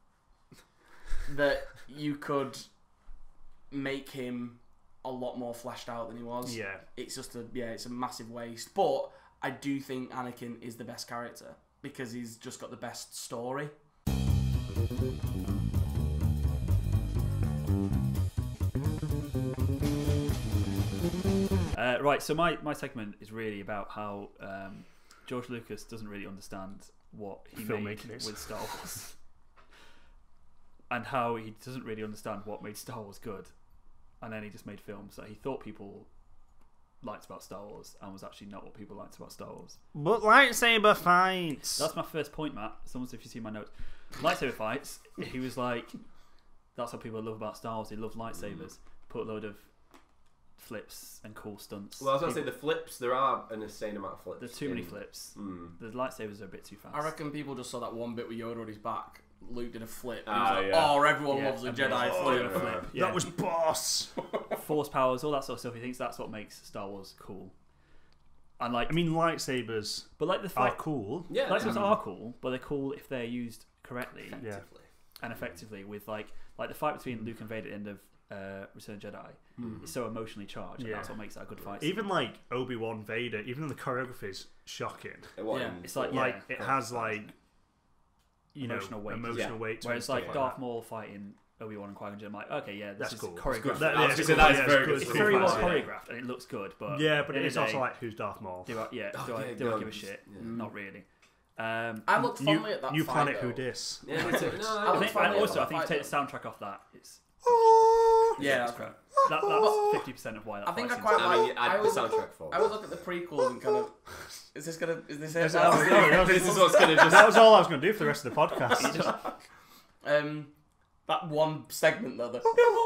that you could make him a lot more fleshed out than he was. Yeah. It's just a yeah, it's a massive waste. But I do think Anakin is the best character because he's just got the best story. Uh, right, so my, my segment is really about how um, George Lucas doesn't really understand what he made Filmmaking is. with Star Wars. And how he doesn't really understand what made Star Wars good. And then he just made films that he thought people liked about Star Wars and was actually not what people liked about Star Wars. But lightsaber fights. That's my first point, Matt. Someone said if you see my notes. Lightsaber fights, he was like, that's what people love about Star Wars. They love lightsabers. Put a load of flips and cool stunts. Well, I was going to say the flips. There are an insane amount of flips. There's too many in- flips. Mm. The lightsabers are a bit too fast. I reckon people just saw that one bit with Yoda on his back. Luke did a flip. And Ah, he was like, yeah. oh, everyone Yeah, loves a and Jedi oh, flip. yeah. flip. Yeah. That was boss. Force powers, all that sort of stuff. He thinks that's what makes Star Wars cool. And like, I mean, lightsabers but like the are fight, cool. Yeah, lightsabers yeah. are cool, but they're cool if they're used correctly Yeah. and effectively. With like, like the fight between Luke and Vader at the end of uh, Return of the Jedi Mm. is so emotionally charged. And Yeah. that's what makes that a good fight. Even like Obi-Wan Vader, even though the choreography's shocking, What, Yeah. in It's like, four? yeah. like it has like you Emotional know weight. emotional Yeah. weight. To Where it it's and like stuff Darth that. Maul fighting Obi-Wan and Qui-Gon Jinn. I'm like, okay, yeah, this That's is cool. choreographed. That, I yeah, was it's gonna say, cool. that is Yeah, very it's good. good. It's Cool very well fight, yeah. choreographed and it looks good, but Yeah, but at it the is end of also the like who's Darth Maul? day, do I, yeah, Oh, do I yeah, do I go give a on. shit? Yeah. Not really. Um, I looked New, fondly at that new fight, planet though. who dis. Yeah, me too. No, I I I looked think, fondly and at also, that I think if fight, you take the soundtrack off that, it's Yeah, it's that's crap. That, that's fifty percent of why that I think fight I seems quite to- I mean, like- add I the was- soundtrack for. I would look at the prequels and kind of, is this gonna, is this it? Is that- oh, no, no, This is what's gonna just. That was all I was going to do for the rest of the podcast. Um, that one segment though. The,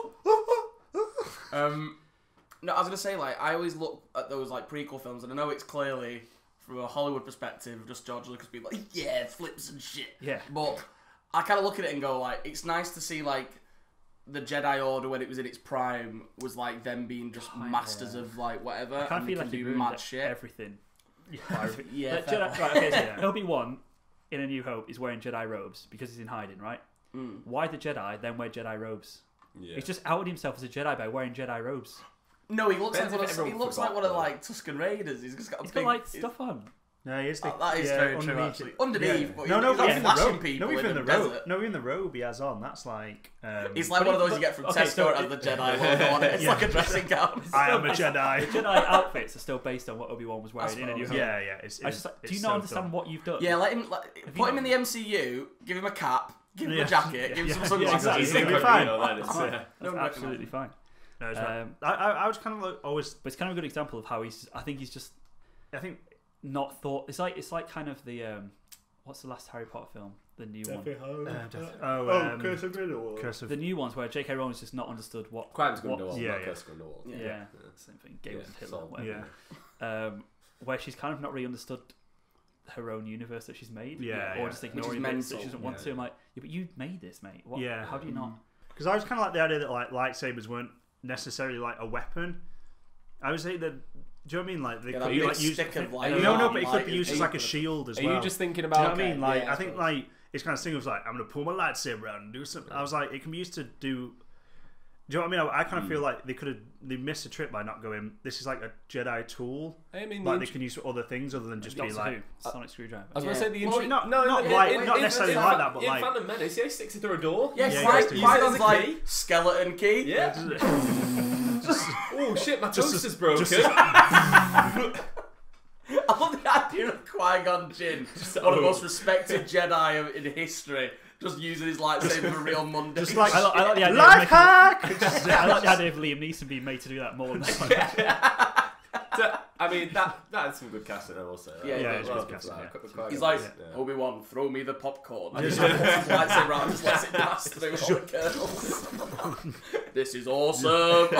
um, no, I was gonna say like I always look at those like prequel films, and I know it's clearly from a Hollywood perspective, just George Lucas being like, yeah, flips and shit. Yeah. But I kind of look at it and go like, it's nice to see like the Jedi Order when it was in its prime was like them being just Oh, masters yeah. of like whatever. I kind and of they feel can like he do ruined mad it- shit. everything. Yeah, Like, fair Jedi, play. right, okay, so Obi-Wan in A New Hope is wearing Jedi robes because he's in hiding, right? Mm. Why the Jedi then wear Jedi robes? Yeah. He's just outed himself as a Jedi by wearing Jedi robes. No, he looks Depends like one if of, he everyone looks like forgot, one of though. like Tusken Raiders. He's just got a He's big got like stuff on. No, he is the, Oh, that is yeah, very true, underneath actually. it. Underneath, Yeah. but no, he's no, not even the flashing robe. people No, even in the the robe. desert. No, even the robe he has on. That's like. Um, It's like But one of he- those you get from okay, Tesco so as it- the Jedi logo on it. It's Yeah. like a dressing gown. I am a The Jedi. Jedi outfits are still based on what Obi-Wan was wearing in A New suppose, Hope. Yeah, yeah. It's, I it's, just like, do it's you not so understand dumb. what you've done? Yeah, let him. Let, you put him not- in the M C U. Give him a cap. Give him Yeah. a jacket. Give him Yeah. some Yeah, sunglasses. exactly. He's It'll be incognito fine. then, it's, Fine. yeah. That's No, absolutely fine. No, it's right. Um, I, I, I was kind of like always. But it's kind of a good example of how he's. I think he's just I think not thought. It's like it's like kind of the um, what's the last Harry Potter film? The new one. Uh, Death- oh, Oh, um, Curse of Grindelwald. Curse of The new ones where J K Rowling's just not understood what. Crime's What- Grindelwald, yeah, not yeah. Curse of Grindelwald. Yeah, Yeah. same thing. Gay Yeah, with Hitler. so- whatever. yeah. Um, where she's kind of not really understood her own universe that she's made. Yeah, Or yeah. just Which ignoring is bits that mental. she doesn't want Yeah, to. I'm like, yeah, but you made this, mate. What? Yeah. How do you not? Because I was kind of like the idea that like lightsabers weren't necessarily like a weapon. I would say that. Do you know what I mean? Like they Yeah, could that be big like used. stick of, like, no, no, arm but it could light be is used as like a painful. shield as Are well. you just thinking Do you know about? what I mean? okay, Like yeah, I I think suppose. like it's kind of thing of like I'm gonna pull my lightsaber out and do something. I was like, it can be used to do. Do you know what I mean? I, I kind of feel like they could have they missed a trick by not going. This is like a Jedi tool. I mean, Like the they int- can use for other things other than just Doctor be like. Who, Sonic Screwdriver. I was Yeah. going to say the Well, intri- not- no, not no, like- in- not in- necessarily in- like that, but in like- Phantom Menace, yeah, he sticks it through a door. Yeah, Yeah, Qui- he uses Qui-Gon's it. like Key. skeleton key. Yeah. Oh shit, my Just- toaster's broken. just- I love the idea of Qui-Gon Jinn, one of the most respected Jedi of- in history, just using his lightsaber for real mundane Just like- I, like, I like the idea. Of Life making- hack. I like the idea of Liam Neeson being made to do that more than that. So, I mean, that that's some good casting, I will say. Yeah, yeah, it's Well, good casting, for that. yeah. Quite- quite He's good, like, yeah. Obi-Wan, throw me the popcorn. And just pulls his lightsaber out and just lets it pass through all the kernels. This is awesome.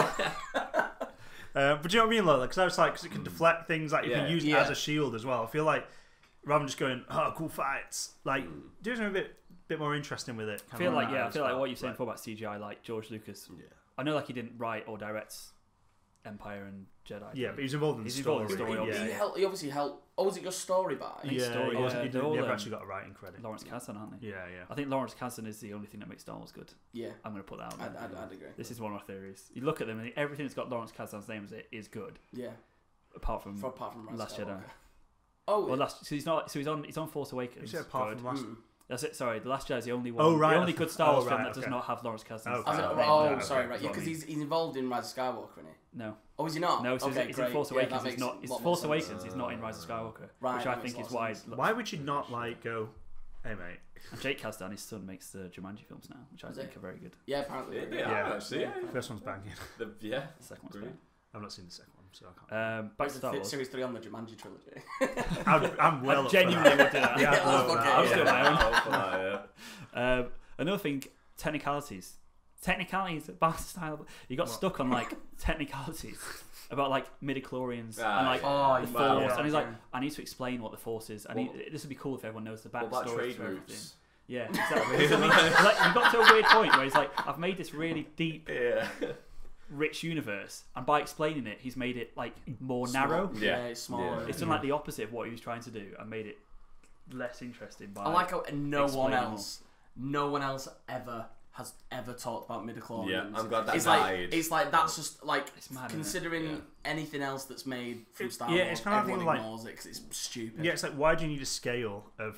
Uh, but do you know what I mean? Like, because I was like, because it can deflect things, like you Yeah. can use it Yeah. as a shield as well. I feel like rather than just going, oh, cool fights, like do something a bit, bit more interesting with it. I feel like yeah, I as feel like well. what you're saying before about C G I, like George Lucas. Yeah. I know like he didn't write or direct Empire and Jedi. Yeah, but he was involved in the He's story. involved in the story, yeah, he, yeah. helped, he obviously helped. Oh, was it just story by? think Yeah, story, he, wasn't- yeah, he they're didn't- all, never um, actually got a writing credit. Lawrence Kasdan, aren't they? Yeah, yeah. I think Lawrence Kasdan is the only thing that makes Star Wars good. Yeah, I'm going to put that out I'd, there. I'd, I'd agree. This is one of my theories. You look at them and everything that's got Lawrence Kasdan's name as it is good, Yeah, apart from for, apart from Rise of Last Skywalker. Jedi. Oh, Well, last so he's not. So he's on. He's on Force You Awakens. said apart Good. from last. mm. That's it. Sorry, the Last Jedi is the only one. Oh, right, The I only thought- good Star Wars oh, film right, that does okay. not have Lawrence Kasdan's Okay. I was name. like, right, oh, right, sorry, okay, right. Yeah, that's because what I he's, he's involved in Rise of Skywalker, isn't he? No, Oh, is he not? no. So okay, he's great. in Force Yeah, Awakens. that he's makes not. a It's lot Force more sense. Awakens. He's not in Rise of Skywalker, Right, which that I makes think a is lot why. of sense. Why would you not like go? Hey mate. And Jake Kasdan, his son, makes the Jumanji films now, which I Is think it? are very good. Yeah, apparently. Yeah, yeah. they Yeah. are, actually. Yeah. First one's banging. The, yeah. The second one's Brilliant. I've not seen the second one, so I can't. Um, back to Is Star it Wars. Series three on the Jumanji trilogy. I'm, I'm well. I up genuinely for would do that. Yeah, Yeah, well, okay. I was yeah. doing my own. Oh, for that, yeah. Um, another thing, technicalities. Technicalities, about style. You got What? stuck on like technicalities about like midichlorians Ah, and like Oh, the well, force. yeah. And he's like, I need to explain what the force is. I need. What- This would be cool if everyone knows the What about backstory trade to everything. routes? Yeah, exactly. I mean, like, you got to a weird point where he's like, I've made this really deep, Yeah. rich universe, and by explaining it, he's made it like more narrow. Yeah. Yeah, it's smaller. Yeah. It's done like the opposite of what he was trying to do, and made it less interesting. By I like how no one explaining else, no one else ever has ever talked about midichlorians. Yeah, I'm glad that it's died. like it's like that's just like It's mad, isn't it? considering Yeah. anything else that's made from It- Star yeah, Wars, it's kind of everyone thing like- ignores it because it's stupid. Yeah, it's like why do you need a scale of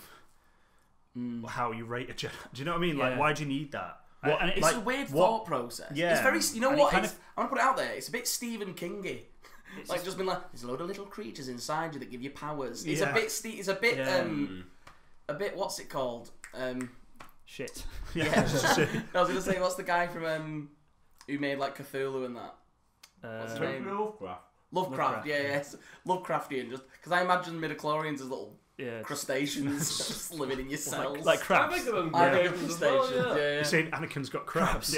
Mm. how you rate a Jedi? Do you know what I mean? Like Yeah. why do you need that? And- What- and It's like, a weird what- thought process. Yeah. It's very, you know And it what? kind It's, of- I'm gonna put it out there. It's a bit Stephen Kingy. It's Like just- just been like, there's a load of little creatures inside you that give you powers. It's Yeah. a bit, Ste- it's a bit, Yeah. um, a bit. What's it called? Um, shit. Yeah. yeah. I was gonna say, what's the guy from um, who made like Cthulhu and that? What's his Uh, name? Lovecraft. Lovecraft. Lovecraft. Yeah, yeah. It's Lovecraftian. Just because I imagine midichlorians as little yeah. crustaceans just living in your cells. Like, like I crabs. think of them I Yeah. think of games as crustaceans. well, Yeah, yeah. You're saying Anakin's got crabs.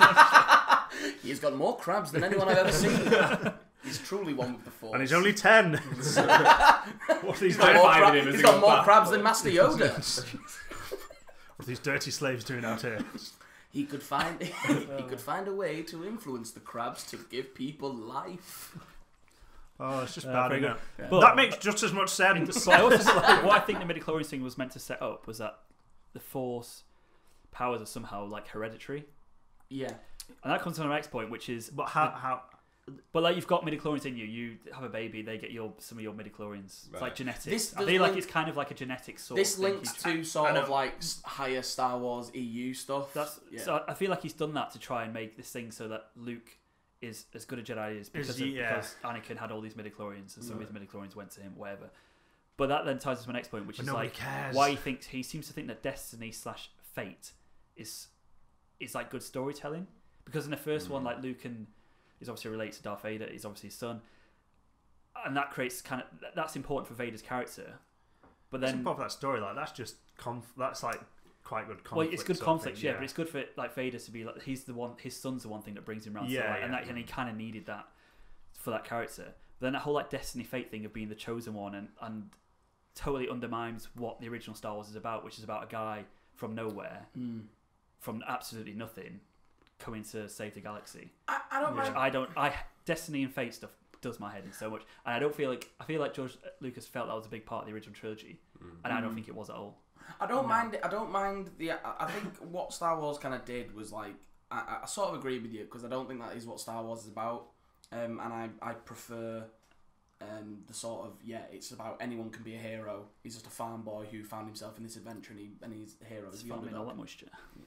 He's got more crabs than anyone I've ever seen. He's truly one with the force. And he's only ten. What are these He's got dirty, more, high-fiving crab- him as he's he got goes more back. crabs than Master Yoda. what are these dirty slaves doing out here? He could find he could find a way to influence the crabs to give people life. Oh, it's just Uh, bad. very Isn't good. it? But- that makes just as much sense. But I also like, what I think the midichlorians thing was meant to set up was that the force powers are somehow like hereditary, Yeah. and that comes to our next point, which is But how? how but like you've got midichlorians in you, you have a baby, they get your some of your midichlorians. It's Right. like genetics. This I does feel like link- it's kind of like a genetic source. This thing. links He's- to sort I know. of like s- higher Star Wars E U stuff. That's yeah. so I feel like he's done that to try and make this thing so that Luke is as good a Jedi as because, he- of, yeah. because Anakin had all these midichlorians and some of his midichlorians went to him, whatever. But that then ties us to my next point, which But is nobody like cares. why he thinks he seems to think that destiny slash fate is is like good storytelling, because in the first one, like Luke and is obviously related to Darth Vader, he's obviously his son, and that creates kind of that's important for Vader's character. But That's then important for that story. Like that's just conf- that's like quite good conflict. well, it's good sort of conflict, thing, yeah, but it's good for like Vader to be like he's the one, his son's the one thing that brings him around to Yeah, light, and yeah. that and he kind of needed that for that character. But then that whole like destiny fate thing of being the chosen one and and totally undermines what the original Star Wars is about, which is about a guy from nowhere, Mm. from absolutely nothing, coming to save the galaxy. I, I don't Which mind. I don't. I Destiny and Fate stuff does my head in so much, and I don't feel like I feel like George Lucas felt that was a big part of the original trilogy, mm. and I don't think it was at all. I don't no. mind it. I don't mind the. I, I think what Star Wars kind of did was like I, I sort of agree with you because I don't think that is what Star Wars is about, um, and I I prefer. Um, the sort of yeah, it's about anyone can be a hero. He's just a farm boy who found himself in this adventure, and he and he's a hero. It's not all that much.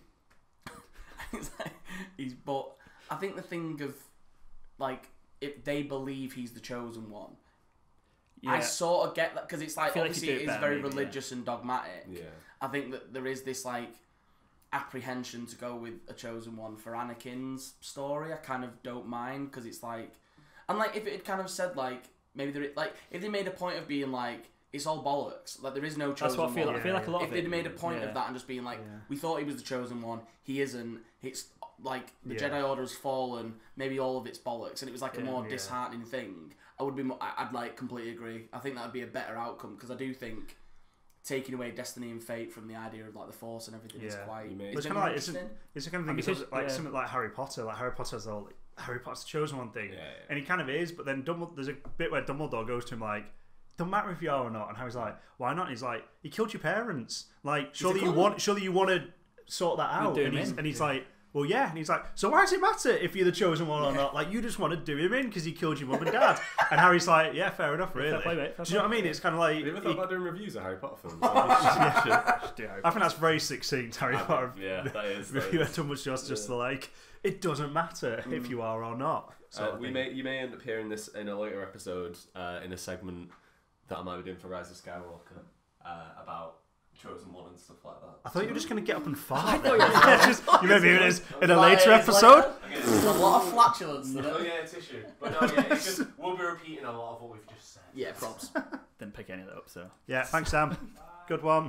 It's like, he's but I think the thing of like if they believe he's the chosen one, yeah. I sort of get that because it's like obviously like it, it is better, very maybe, religious yeah. and dogmatic. Yeah, I think that there is this like apprehension to go with a chosen one for Anakin's story. I kind of don't mind because it's like, and like if it had kind of said like. Maybe there, like if they made a point of being like it's all bollocks, like there is no chosen That's what I feel. one. Like. I feel like a lot if of they'd it, made a point yeah. of that and just being like, yeah. we thought he was the chosen one, he isn't. It's like the yeah. Jedi Order has fallen. Maybe all of it's bollocks, and it was like a yeah, more yeah. disheartening thing. I would be. More, I'd like completely agree. I think that would be a better outcome because I do think taking away Destiny and Fate from the idea of like the Force and everything yeah. is quite. It's, it's kind of like it's, a, it's the kind of thing. Because, like yeah. something like Harry Potter. Like Harry Potter's all. Like, Harry Potter's the chosen one thing, yeah, yeah. and he kind of is. But then Dumbledore, there's a bit where Dumbledore goes to him like, "Don't matter if you are or not." And Harry's like, "Why not?" And he's like, "He killed your parents. Like, surely you want, surely you want to sort that out." And he's, and he's yeah. like, "Well, yeah." And he's like, "So why does it matter if you're the chosen one or not? Like, you just want to do him in because he killed your mum and dad." And Harry's like, "Yeah, fair enough, really." Fair play, mate. Fair do you know what I mean? It's kind of like. Have you ever thought about doing reviews of Harry Potter films? yeah. I think that's very succinct, Harry I Potter. Mean, yeah, that is. That review is. Too much just, just yeah. like it doesn't matter mm. if you are or not. Uh, we may you may end up hearing this in a later episode uh, in a segment that I might be doing for Rise of Skywalker uh, about chosen one and stuff like that. I thought you were just going to get up and fart. I thought you were just, you maybe it is in a later episode. Like a, a lot of flatulence. No, oh, yeah, tissue. But no, yeah, it's just we'll be repeating a lot of what we've just said. Yeah, props. Didn't pick any of that up, so yeah. Thanks, Sam. Good one.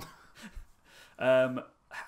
Um,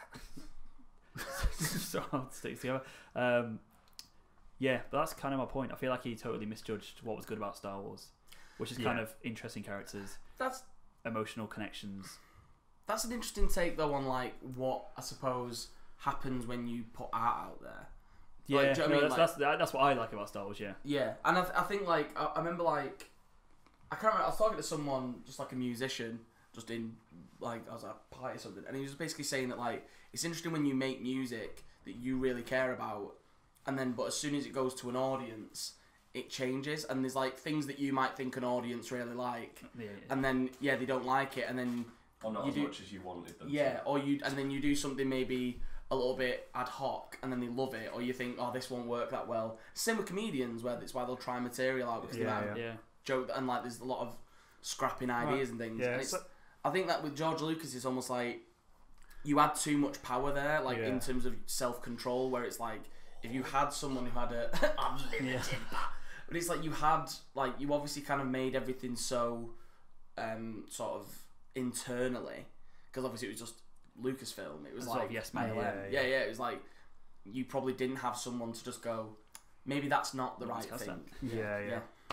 so I'll stick together. Um, yeah, but that's kind of my point. I feel like he totally misjudged what was good about Star Wars, which is yeah. kind of interesting characters. That's emotional connections. That's an interesting take, though, on like what I suppose happens when you put art out there. Yeah, like, do you know no, what I mean? that's, like, that's that's what I like about Star Wars. Yeah, yeah, and I, th- I think like I, I remember like I can't remember. I was talking to someone, just like a musician, just in like I was at a party or something, and he was basically saying that like it's interesting when you make music that you really care about, and then but as soon as it goes to an audience, it changes, and there's like things that you might think an audience really like, yeah, yeah. and then yeah they don't like it, and then or not you as do, much as you wanted them. Yeah, to. or you and then you do something maybe a little bit ad hoc, and then they love it, or you think, oh, this won't work that well. Same with comedians, where it's why they'll try material out because yeah, they have yeah. joke and like there's a lot of scrapping ideas right. and things. Yeah, and it's, so, I think that with George Lucas, it's almost like you had too much power there, like yeah. in terms of self control, where it's like if you had someone who had a unlimited, yeah. but it's like you had like you obviously kind of made everything so um, sort of internally, because obviously it was just Lucasfilm. It was That's like sort of yes man. yeah, Yeah, yeah, yeah. yeah. It was like you probably didn't have someone to just go, maybe that's not the right That's thing. Yeah, yeah. Yeah,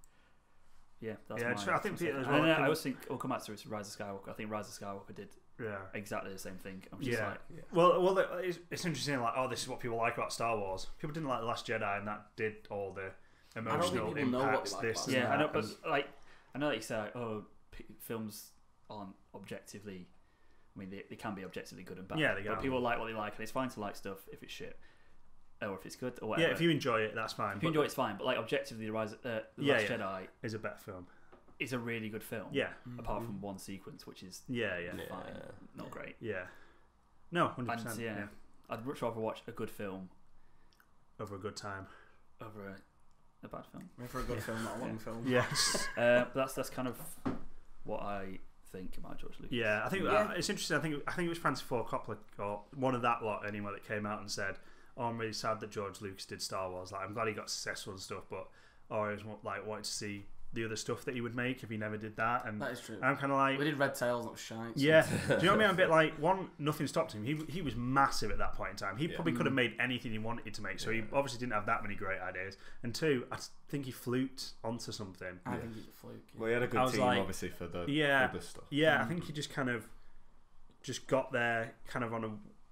yeah, that's yeah, my true. I think Peter as and well. then I always think we'll come back to it, Rise of Skywalker. I think Rise of Skywalker did yeah. exactly the same thing. I'm just Yeah. like, yeah. Well, well, it's, it's interesting. Like, oh, this is what people like about Star Wars. People didn't like The Last Jedi, and that did all the emotional people know what impacts. they like This, about and yeah, I know, that, but and- like, I know that you say, like, oh, p- films aren't objectively. I mean, they, they can be objectively good and bad. Yeah, they but can. people like what they like, and it's fine to like stuff if it's shit, or if it's good, or whatever. yeah, if you enjoy it, that's fine. If you enjoy it, it's fine. But like objectively, the Rise, uh, the Yeah, Last yeah. Jedi is a better film. is a really good film. Yeah, Apart from one sequence, which is yeah, yeah, Yeah. fine, not great. yeah. No, hundred And percent. yeah, Yeah, I'd much rather watch a good film over a good time. over a, a bad film. For a good film, not a long film. Yes. Uh, but that's that's kind of what I think about George Lucas. Yeah, I think Yeah. uh, it's interesting. I think I think it was Francis Ford Coppola or one of that lot anyway that came out and said, "Oh, I'm really sad that George Lucas did Star Wars. Like, I'm glad he got successful and stuff, but oh, I was like wanted to see the other stuff that he would make if he never did that." And That is true. I'm kind of like, We did Red Tails, that was shite. so- yeah. Do you know what I mean? I'm a bit like one. Nothing stopped him. He he was massive at that point in time. He Yeah. probably could have made anything he wanted to make. So he Yeah. obviously didn't have that many great ideas. And two, I think he fluked onto something. I Yeah. think he's a fluke. yeah. Well, he had a I good was team, like- obviously, for the Yeah. other stuff. Yeah, I think he just kind of just got there, kind of on a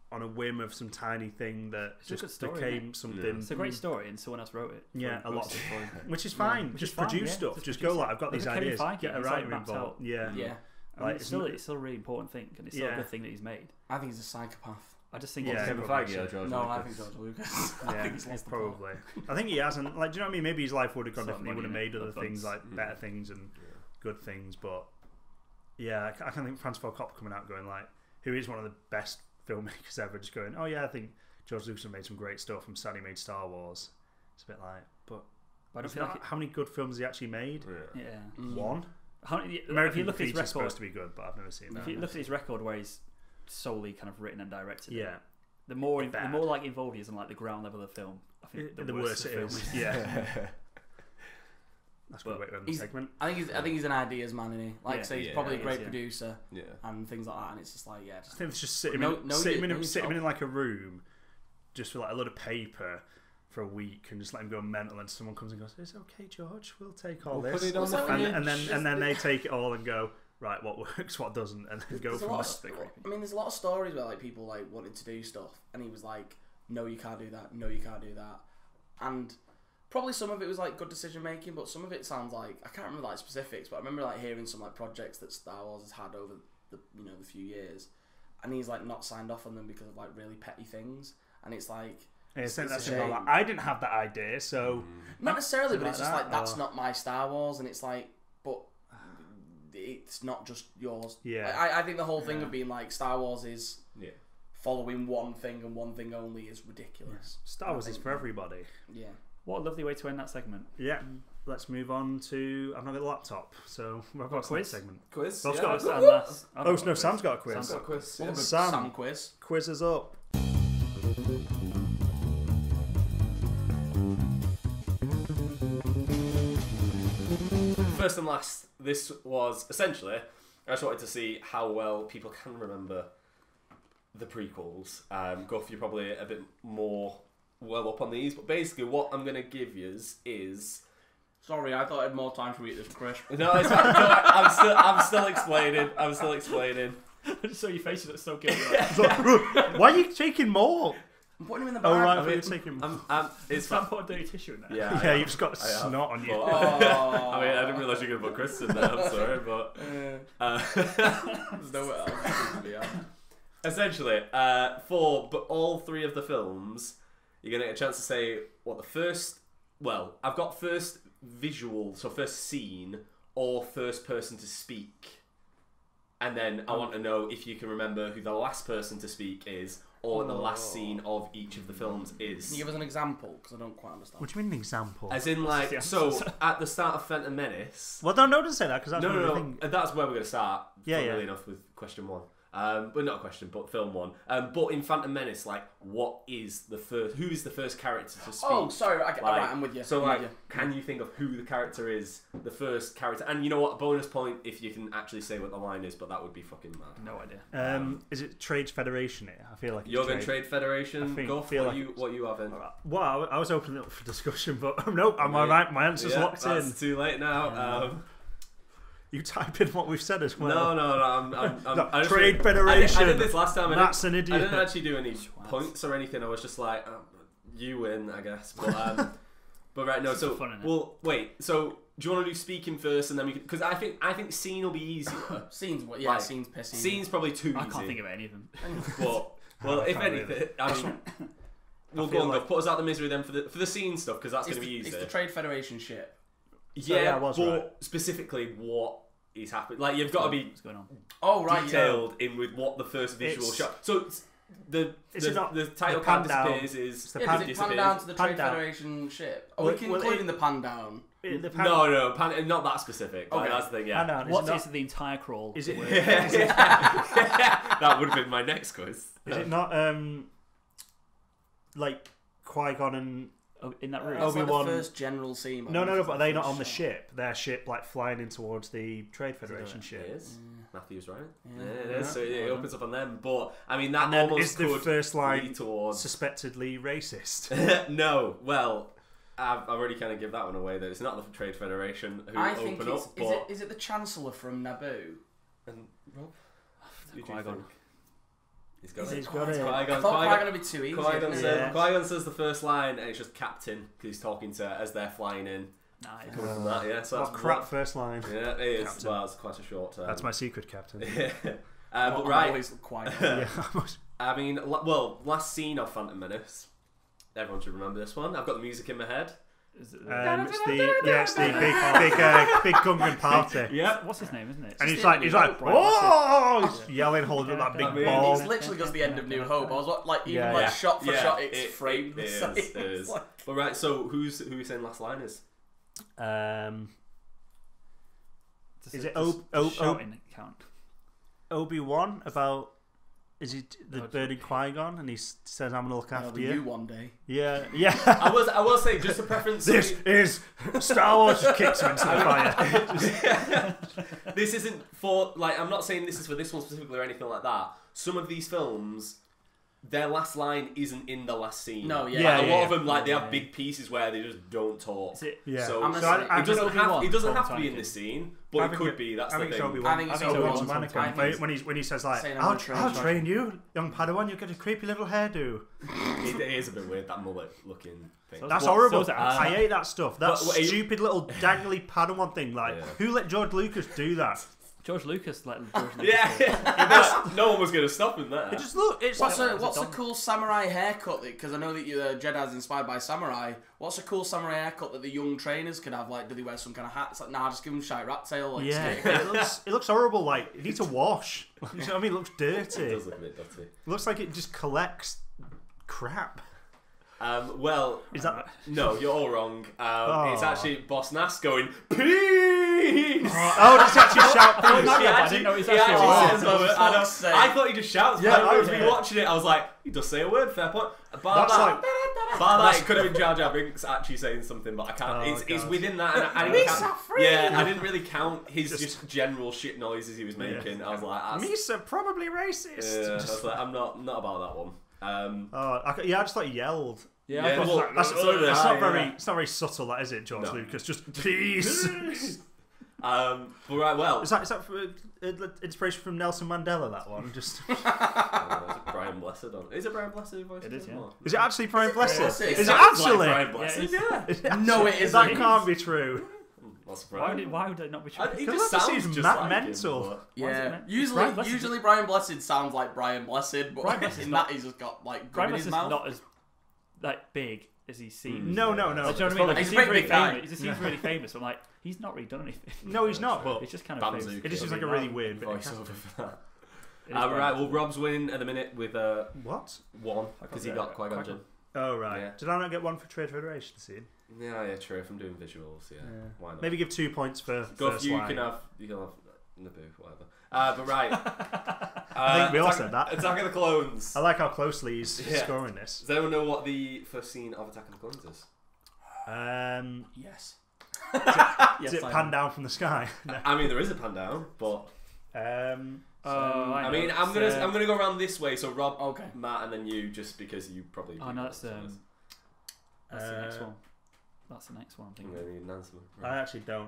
on a whim of some tiny thing that It's a good just story, became isn't something. Yeah. It's a great story, and someone else wrote it. Yeah, a lot. Of Which is fine. Which just is fine, produce yeah. stuff. Just Just produce go it. like I've got Look these at Kevin ideas. Feige, Get a he's, like, writer mapped involved. out. Yeah. Yeah. I mean, Like, it's still, it's it's still a really important thing, and it's still Yeah. a good thing that he's made. I think he's a psychopath. I just think Yeah, it's Kevin probably Feige or so. George No, Lucas? I think George Lucas. I Yeah, think he's lost the plot. probably. I think he hasn't. Like, do you know what I mean? Maybe his life would have gone Some differently. He would have money, made other the things, funds. like better things and Yeah. good things. But yeah, I ca- I can think Francis Ford Coppola coming out going like, who is one of the best filmmakers ever, just going, oh yeah, I think George Lucas made some great stuff. I'm sad he made Star Wars. It's a bit like, but But I don't is feel that- like it, how many good films has he actually made? Yeah. yeah. Mm. One. How, if you American look at his Graffiti is record, supposed to be good, but I've never seen if that. you look at his record where he's solely kind of written and directed, it, Yeah, the more the Bad. more like involved he is in like the ground level of the film, I think the, the worse, worse the it film is. Yeah, that's a good But way to end the he's- segment. I think he's. I think he's an ideas man, isn't he? Like, Yeah. say he's Yeah, probably he a great is, yeah. producer Yeah. and things like that. And it's just like, yeah, I just think it's just sit him No- in, no, sit you- him in, no, a, you sit him stop. in like a room, just with like a load of paper for a week, and just let him go mental. And someone comes and goes, "It's okay, George. We'll take all We'll this." put it on What's the that when and, you- and then just and then the- they take it all and go, right, what works, what doesn't, and then go There's a from lot there. of, That's a bit creepy. I mean, there's a lot of stories where like people like wanted to do stuff, and he was like, "No, you can't do that. No, you can't do that." And probably some of it was like good decision making, but some of it sounds like I can't remember like specifics, but I remember like hearing some like projects that Star Wars has had over the you know the few years, and he's like not signed off on them because of like really petty things, and it's like. And it's It's that's a it, shame. like, I didn't have that idea, so Not necessarily, Something but it's like just that, like that's or- not my Star Wars, and it's like, but it's not just yours. Yeah. I, I think the whole thing Yeah. of being like Star Wars is Yeah. following one thing and one thing only is ridiculous. Star Wars I is think- for everybody. Yeah. What a lovely way to end that segment. Yeah. Let's move on to. I've not got the laptop, so we've got a quiz? segment. Quiz? Well, yeah. Scott, First and last. I've Oh got no, a Sam's got a quiz. Sam's Got a quiz. What Yeah. a good Sam. Sam quiz. Quiz us up. First and last, this was essentially, I just wanted to see how well people can remember the prequels. Um, Guff, you're probably a bit more well up on these, but basically what I'm going to give you is... Sorry, I thought I had more time to eat this crisp. No, it's fine. No, I'm still, I'm still explaining. I'm still explaining. I just saw your face, you look so guilty. Why are you taking more? I'm putting him in the Oh bag. right, I I mean, you're taking. I'm, I'm, it's Sam fine. put a dirty tissue in there. Yeah, I yeah, am. you've just got I am. snot on you. But- Oh. I mean, I didn't realise you were going to put Chris in there. I'm sorry, but uh, There's no way else to be on. essentially, uh, for but all three of the films, you're going to get a chance to say what the first. Well, I've got first visual, so first scene or first person to speak, and then I want to know if you can remember who the last person to speak is, or the last scene of each of the films is. Can you give us an example? Because I don't quite understand. What do you mean an example? As in, like, Yeah. so at the start of Phantom Menace. Well, no, no, don't say that because that's No, one no, of the no. things. uh, That's where we're going to start. Yeah, funnily yeah. enough, with question one. Um, but not a question, but film one. Um, but in Phantom Menace, like, what is the first? Who is the first character to speak? Oh, sorry. I get, Like, alright, I'm with you. So, I'm like, with you. can you think of who the character is? The first character, and you know what? Bonus point if you can actually say what the line is, but that would be fucking mad. No idea. Um, is it Trades Federation? Here, I feel like it's You're going trade. Trade Federation. I think- Go feel for like you. it's- What you having? Well, I I was opening it up for discussion, but nope, I'm Yeah. alright. My answer's Yeah, locked that's in. too late now. Um, You type in what we've said as well. no, no, no. I'm, I'm, I'm, No, I just Trade I did, Federation. I did this last time. I That's didn't, an I idiot. didn't actually do any points or anything. I was just like, um, you win, I guess. But um, but right, no. It's So fun, innit? well, wait. So do you want to do speaking first, and then we? Because I think I think scene will be easier. Scenes, what? Yeah, Like, scenes pissing. Scene's probably too I easy. can't think of any of them. But well, I if can't anything, really. I mean, we'll I go feel on. like- Go, put us out the misery then for the for the scene stuff because that's It's going to be the, it's easier. the Trade Federation ship. So, yeah, yeah, I was but right. specifically what is happening. Like you've got to be What's going on? Oh right, detailed in with what the first visual It's- shot. So it's the Is the, it not the title the card pan down? disappears is It's the yeah. pan- Does it pan disappears. down to the Pan Trade down. Federation ship? Oh, Well, we can well, include it- in the pan down. It- the pan- No, no, pan, not that specific. Like, Okay. that's the thing. Yeah, Pan down, is What it is not? the entire crawl? Is it? word? Is it, that would have been my next quiz. is it not? Um, like Qui-Gon and Oh, in that room? That's like the Obi-Wan- first general scene. no, no, no, but are they not first on the shot. ship? Their ship like flying in towards the Trade Federation It ship. is. Matthew's right. Yeah. Yeah, it is. Yeah. So it opens up on them. But I mean, that And then almost is the could first line lead towards. suspectedly racist? No, well, I've, I've already kind of give that one away. That it's not the Trade Federation who I open think up, it's but is it is it the Chancellor from Naboo? and Rob, The who do you Qui-Gon. think? He's got He's it. got it. Qui-Gon, I thought Qui-Gon, Qui-Gon would be too easy. Qui-Gon, didn't it? says, Yeah. Qui-Gon says the first line, and it's just Captain because he's talking to as they're flying in. Nice. Coming from that, yeah. So What that's crap what- first line. Yeah, it is. Captain. Well, it's quite a short term. That's my secret, Captain. Yeah. uh, Well, but I'm right. always quite. yeah. I mean, l- well, last scene of Phantom Menace. Everyone should remember this one. I've got the music in my head. Is it Um, it's the yeah, it's the big big uh, big Gungan party. Yeah. What's his name, isn't it? And he's the like, end he's of like, New Hope, oh, he's yelling, holding up that big I mean, ball. It's literally just the end of New Hope. I was what, like, even Yeah, like yeah. shot for Yeah, shot, it's it- framed it the is, same. it It's is. like- But right, so who's who's saying last line is? Um, Does is it it does- O- does O- O- shouting count? Obi-Wan about is he the No, burning Qui-Gon, and he s- says, "I'm gonna look That'll after be you." you one day. Yeah, yeah. I was I will say just a preference. This is Star Wars. Just kicks him into the fire. This isn't for like I'm not saying this is for this one specifically or anything like that. Some of these films, their last line isn't in the last scene. No, yeah. Like, Yeah, a yeah, lot yeah. of them like they Yeah. have big pieces where they just don't talk. Is it? Yeah. So, I'm So gonna I, I it doesn't have Obi-Wan it doesn't from have to be in Anakin. this scene, but I it think could it- be. That's I the think it's thing. Obi-Wan. I think I it's think it's Obi-Wan Obi-Wan from Anakin. Anakin. When he when he says like, Saying I'm "I'll, a train I'll train. train you, young Padawan. You'll get a creepy little hairdo." It, it is a bit weird that mullet looking thing. So- That's What- horrible. so is it I accent? hate that stuff. That But- wait, stupid little dangly Padawan thing. Like, Yeah. who let George Lucas do that? George Lucas let George Lucas Yeah, do it. yeah. No one was going to stop him there. It just look. It's What's like a was what's it a done? cool samurai haircut? Because I know that you uh, Jedi's inspired by samurai. What's a cool samurai haircut that the young trainers could have? Like, do they wear some kind of hat? It's like, nah, just give them shite rat tail. Like, yeah, stick it. it looks it looks horrible. Like it needs a wash. You know what I mean? It looks It dirty. does look a bit dirty. It looks like it just collects crap. Um, well, Is that? no, you're all wrong. Um, Oh. It's actually Boss Nass going peace. Oh, does he actually shout Oh, peace? no, He yeah, I actually- didn't know it was he actually a actually word. says the word. For I, know. fuck's sake. I thought he just shouts. Yeah, Yeah, I was yeah. rewatching it. I was like, he does say a word. Fair point. Bar That's that, like- bar that, it could have been Jar Jar Binks actually saying something, but I can't. Oh, it's, it's God. within that. And I, I We didn't are count, free. yeah, I didn't really count his Just- just, general shit noises he was making. I was like, that's, Misa probably racist. yeah, I Just- was like, I'm not not about that one. Um, oh, I, yeah, I just thought he yelled. Yeah, Yeah, I thought- well, That's, so did that's I, not very. yeah. It's not very subtle, that is it, George No. Lucas? Just peace. um, but right, well, Is that is that for, uh, inspiration from Nelson Mandela? That one, just uh, is it Brian Blessed on? Is it Brian Blessed who voices It is, him, yeah. or- is it actually Brian Blessed? Blessed? Is It it sounds actually? like Brian Yeah, Blessed? it is. Yeah. Is it No, actually? it isn't. That can't be true. Not Why surprised. would, it, why would it not be true? I- He Because just that sounds seems just ma- like mental. him, but- Why is it Yeah, meant- usually Brian Blessed- usually Brian Blessed sounds like Brian Blessed, but Brian Blessed is in not- that he's just got like gum Brian in his is mouth. not as like big as he seems. No, no, no. Like, do you know what I mean? Like, he He's a seems big, really big guy. famous. He just seems really famous. But I'm like, he's not really done anything. No, he's not. But He's just kind of Banzu. famous. it just seems like a really weird bit. of voiceover for that. It is Uh, Brian right, Blessed. well, Rob's winning at the minute with uh, What? one I because got he the- got Qui-Gon Qui-Gon. Jinn. Oh right. Yeah. Did I not get one for Trade Federation scene? Yeah, yeah, true. If I'm doing visuals, yeah, Yeah. why not? Maybe give two points for Go first for you line. can have you can have Naboo, whatever. Uh, but right, uh, I think we all Attack- said that. Attack of the Clones. I like how closely he's Yeah. scoring this. Does anyone know what the first scene of Attack of the Clones is? Um, Yes. is it pan down from the sky? No. I mean, there is a pan down, but Um, Oh, I know. mean, I'm It's, gonna uh, I'm gonna go around this way. So Rob, Okay. Matt, and then you, just because you probably. Oh no, that's um, that's the next Uh, one. That's the next one. I'm I'm thinking. gonna need an answer. I actually don't.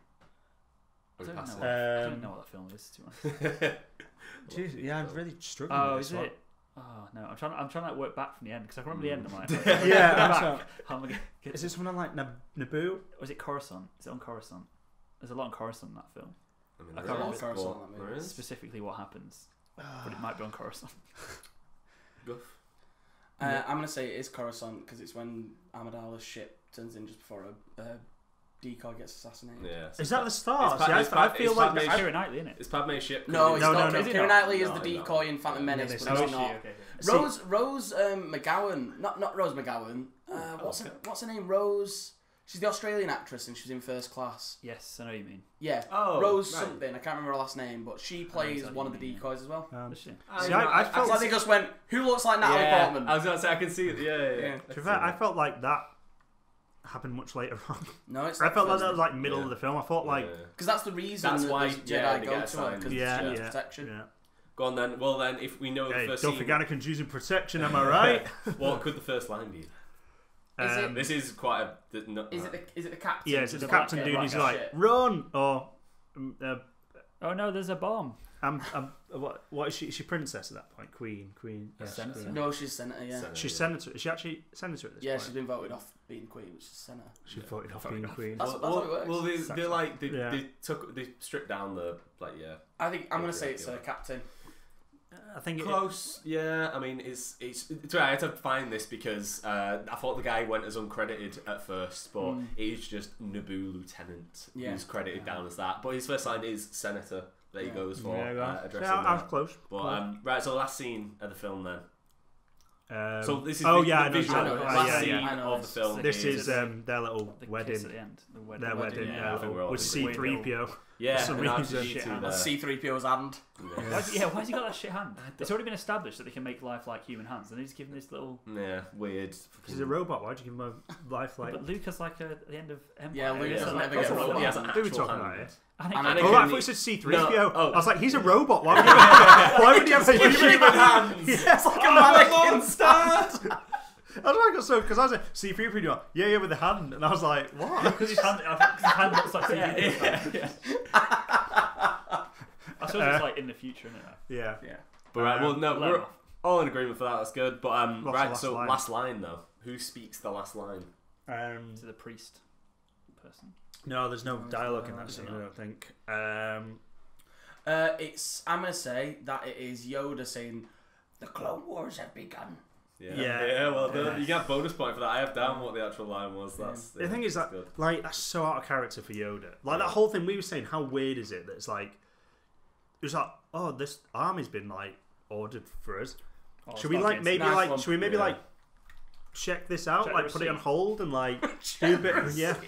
I Or don't, pass know it. what, I Um, don't know what that film is. To be honest. Jeez, yeah, I'm really struggling. Oh, with is this one. it? Oh no, I'm trying. I'm trying to like, work back from the end because I can remember the end. I'm like, Yeah, go that's back. what- How am I gonna get Is this one on like Nab- Naboo? Or is it Coruscant? Is it on Coruscant? There's a lot on Coruscant in that film. I mean, I there can't is, remember. Coruscant, but that movie. there is. Specifically, what happens, but it might be on Coruscant. Guff. Uh, I'm gonna say it is Coruscant because it's when Amidala's ship turns in just before a uh, decoy gets assassinated. Yeah. Is that the start? It's pa- See, I, it's I pa- feel it's like Padme's that- It's Keira Knightley, isn't it? It's Padme's ship. No, it's No, not. no, no. Keira Knightley is No, the no. decoy in Phantom Yeah. Menace, Menace, but oh, it's is not. Okay, okay. See- Rose, Rose um, McGowan, not not Rose McGowan. Uh, what's okay. her, what's her name? Rose. She's the Australian actress, and she's in First Class. Yes, I know what you mean. Yeah, Oh, Rose right. something. I can't remember her last name, but she plays exactly one of what the you mean, decoys as well. Um, Does she? See, I- I felt- It's like they just went, "Who looks like Natalie yeah, Portman?" I was gonna say I can see it. Yeah, yeah. yeah. Yeah. I To can be see fair, I that. felt like that happened much later on. No, it's I felt like that because was like middle Yeah. of the film. I thought like, Yeah. that's the reason That's that why, the Jedi yeah, they go get to her assigned. because yeah, it's yeah, protection. yeah. Go on then. Well then, if we know the Hey, first don't scene, forget Anakin's using protection. Am I right? what could the first line be? Is it- Um, This is quite a. th- No, Is it the is it the captain? yeah, it's Just the like captain a dude. black He's shit? like, run or um, uh, Oh no, there's a bomb. I'm, I'm, what, what is she? Is she princess at that point? Queen, queen. Yeah, yes, senator. queen. No, she's senator. Yeah. Senator. She's senator. Is she actually senator at this Yeah, point? she's been voted off being queen, which is senator. She Yeah. voted off Voted being off. queen. That's- well, that's how it works. well, they, they like they, Yeah. they took they stripped down the like yeah. I think I'm Yeah, gonna say yeah, it's yeah. uh, captain. I think it, Close, yeah. I mean, it's it's. it's right, I had to find this because uh, I thought the guy went as uncredited at first, but Mm. it is just Naboo Lieutenant Yeah. who's credited Yeah. down as that. But his first line is Senator. There he Yeah. goes for yeah, uh, addressing yeah, I was that. close. But close. um, right, so last scene of the film then. Um, So this is oh the, yeah, the I know, visual I know, yeah, last yeah, scene yeah. I know, of the it's film. This is, is um, their little The wedding. kiss at the end. The wedding. Their wedding, yeah, I think we're uh, all with agreed. C three P O. yeah, for some and reason. R two D two Shit, there. C three P O's hand. Yeah. Why is, yeah, why has he got that shit hand? It's already been established that they can make life like human hands, and he's given this little. Yeah, weird. He's a robot. Why'd you give him a life like? But Luke has like a, at the end of Empire. Yeah, Luke he has doesn't a- ever that's get a a robot. robot. He has an Who are we actual talking hand. about? Anakin. Anakin- Oh, I thought he- you said C three P O. No, oh. I was like, he's a robot. Why would you have, why would you have a human hand? Yeah, it's like a mannequin stand. I was like, so because I was like, C three P O, yeah, yeah, with the hand, and I was like, what? Because his hand, I think his hand looks like Yeah, yeah, yeah. I suppose it's like in the future, isn't it? Yeah. Yeah. But right, well, Um, no, let we're him off. all in agreement for that. That's good. But um, What's the right, last so line? last line though. Who speaks the last line? Um, To the priest person. no, there's no No, dialogue in that there's scene. not. I don't think. Um, Uh, it's. I'm gonna say that it is Yoda saying, "The Clone Wars have begun." Yeah, Yeah. yeah. Well, the, Yeah. you get bonus point for that. I have down what the actual line was. That's the thing is that's that, good. like, that's so out of character for Yoda. Like Yeah. that whole thing we were saying. How weird is it that it's like, it was like, oh, this army's been like ordered for us. Oh, should we it's like not maybe Nice like one. should we maybe Yeah. like check this out, Check like the put it on receipt. hold and like do a bit? Yeah,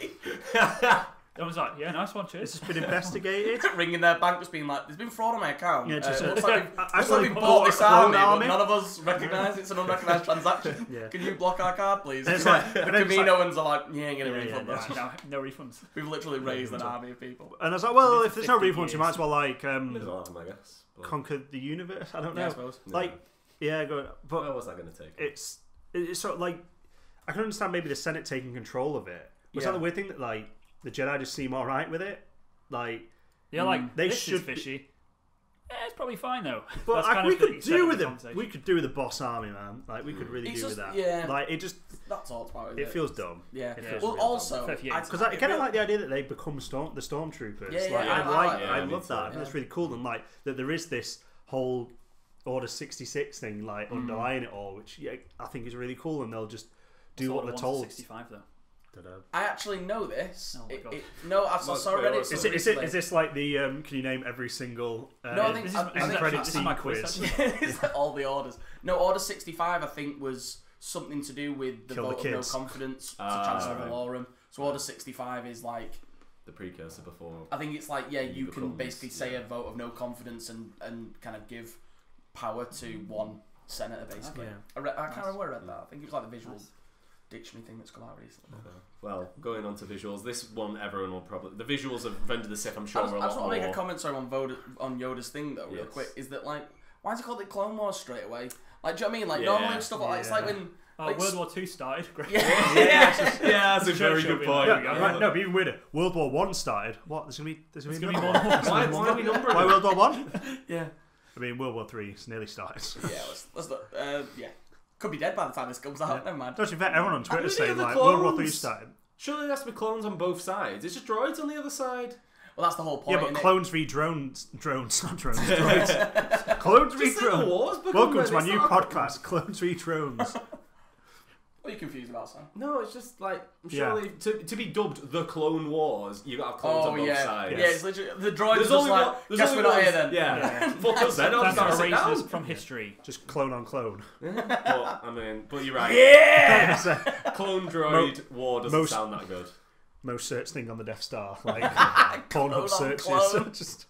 I was like, yeah, nice one, this cheers. has been investigated. Ringing their bank, just being like, "There's been fraud on my account." Yeah, just uh, uh, looks like we've, I- I looks like actually we've bought bought a this clone army, army. but none of us recognise it's an unrecognised transaction. Yeah. Can you block our card, please? And it's like, but then it's like- Caminoans are like, "You ain't gonna Yeah, yeah, refund yeah. that." no, no refunds. We've literally raised an army of people. and I was like, well, It's if there's no fifty refunds, you years. might as well like Might as um, well have them, I guess. But, conquer the universe. I don't Yeah, I know. suppose. no. Like, yeah, go. But where was that going to take? it's it's sort of like I can understand maybe the Senate taking control of it. But it's Yeah. not the weird thing that like the Jedi just seem all right with it. Like, Yeah, like They this should is be- fishy. Yeah, it's probably fine though. but That's like, kind we of the could extent do of with the it. conversation. We could do with the boss army, man. Like, we could really It's do just- with that. yeah. Like, it just That's all it's about. isn't it feels dumb. Yeah. It Yeah. feels Well, real dumb. also, Fair few I, Because I it kind of really- like the idea that they become storm the stormtroopers. Yeah, yeah, like, I- I, I like, like that. I Yeah, me love too. that. I think Yeah. that's really cool. And like that there is this whole Order sixty-six thing like Mm. underlying it all, which yeah, I think is really cool. And they'll just do what Order they're one told. sixty-five though. Ta-da. I actually know this. Oh my It- God. it- no, I saw, What's- saw wait, Reddit. what's Is so it, is it recently. is this like the um, can you name every single uh, No, I think- This is, I- I this think- is, credit this is my scene quiz. quiz? actually. It's all the orders. No, Order sixty-five, I think, was something to do with the Kill the vote of no kids. confidence to Ah, Chancellor right. Valorum. So Order sixty-five is like, The precursor before. I think it's like, yeah, You you can becomes- basically say yeah. a vote of no confidence and, and kind of give power to one senator, basically. Yeah. I, re- I can't Nice. remember where I read that. I think it was like the visual Nice. dictionary thing that's come out recently. Okay. Well, going on to visuals, this one everyone will probably the visuals of Revenge of the Sith. I'm sure I just, are a I just lot want to make more. a comment, sorry, on, Voda, on Yoda's thing, though, real Yes. quick. Is that, like, why is it called the Clone Wars straight away? Like, do you know what I mean? Like, Yeah. normally stuff like that, it's like Yeah. when... Oh, Like, World War Two started. Great. Yeah. yeah, yeah, that's a Show- very show good me point. that. Yeah, right, no, but even weirder. World War One started. What? There's gonna be there's gonna There's be gonna be another more. one? Why, why are we numbering Why them? World War One? Yeah. I mean, World War Three is nearly started. Yeah, let's, let's not... Uh, yeah. Could be dead by the time this comes out. Yeah. Never mind. Don't you bet everyone on Twitter many saying other like World War Three clones? started. Surely there has to be clones on both sides. It's just droids on the other side. Well, that's the whole point, Yeah, but innit? clones v drones, drones, not drones, droids. Clones v Just like the drones. wars become Welcome where to my they new start. podcast, Clones v Drones. What are you confused about, Sam? No, it's just like Yeah. surely to, to be dubbed the Clone Wars, you got to have clones Oh, on both yeah. sides. Yeah, it's literally... The droid's There's just only like, one. There's guess only we're not one- here then. Yeah, Yeah. fuck us then. I'll That's start our sit races down. from history. Just clone on clone. But I mean, but you're right. Yeah! Clone droid war doesn't most- sound that good. Most search thing on the Death Star, like Pornhub Clone on searches. clone. Just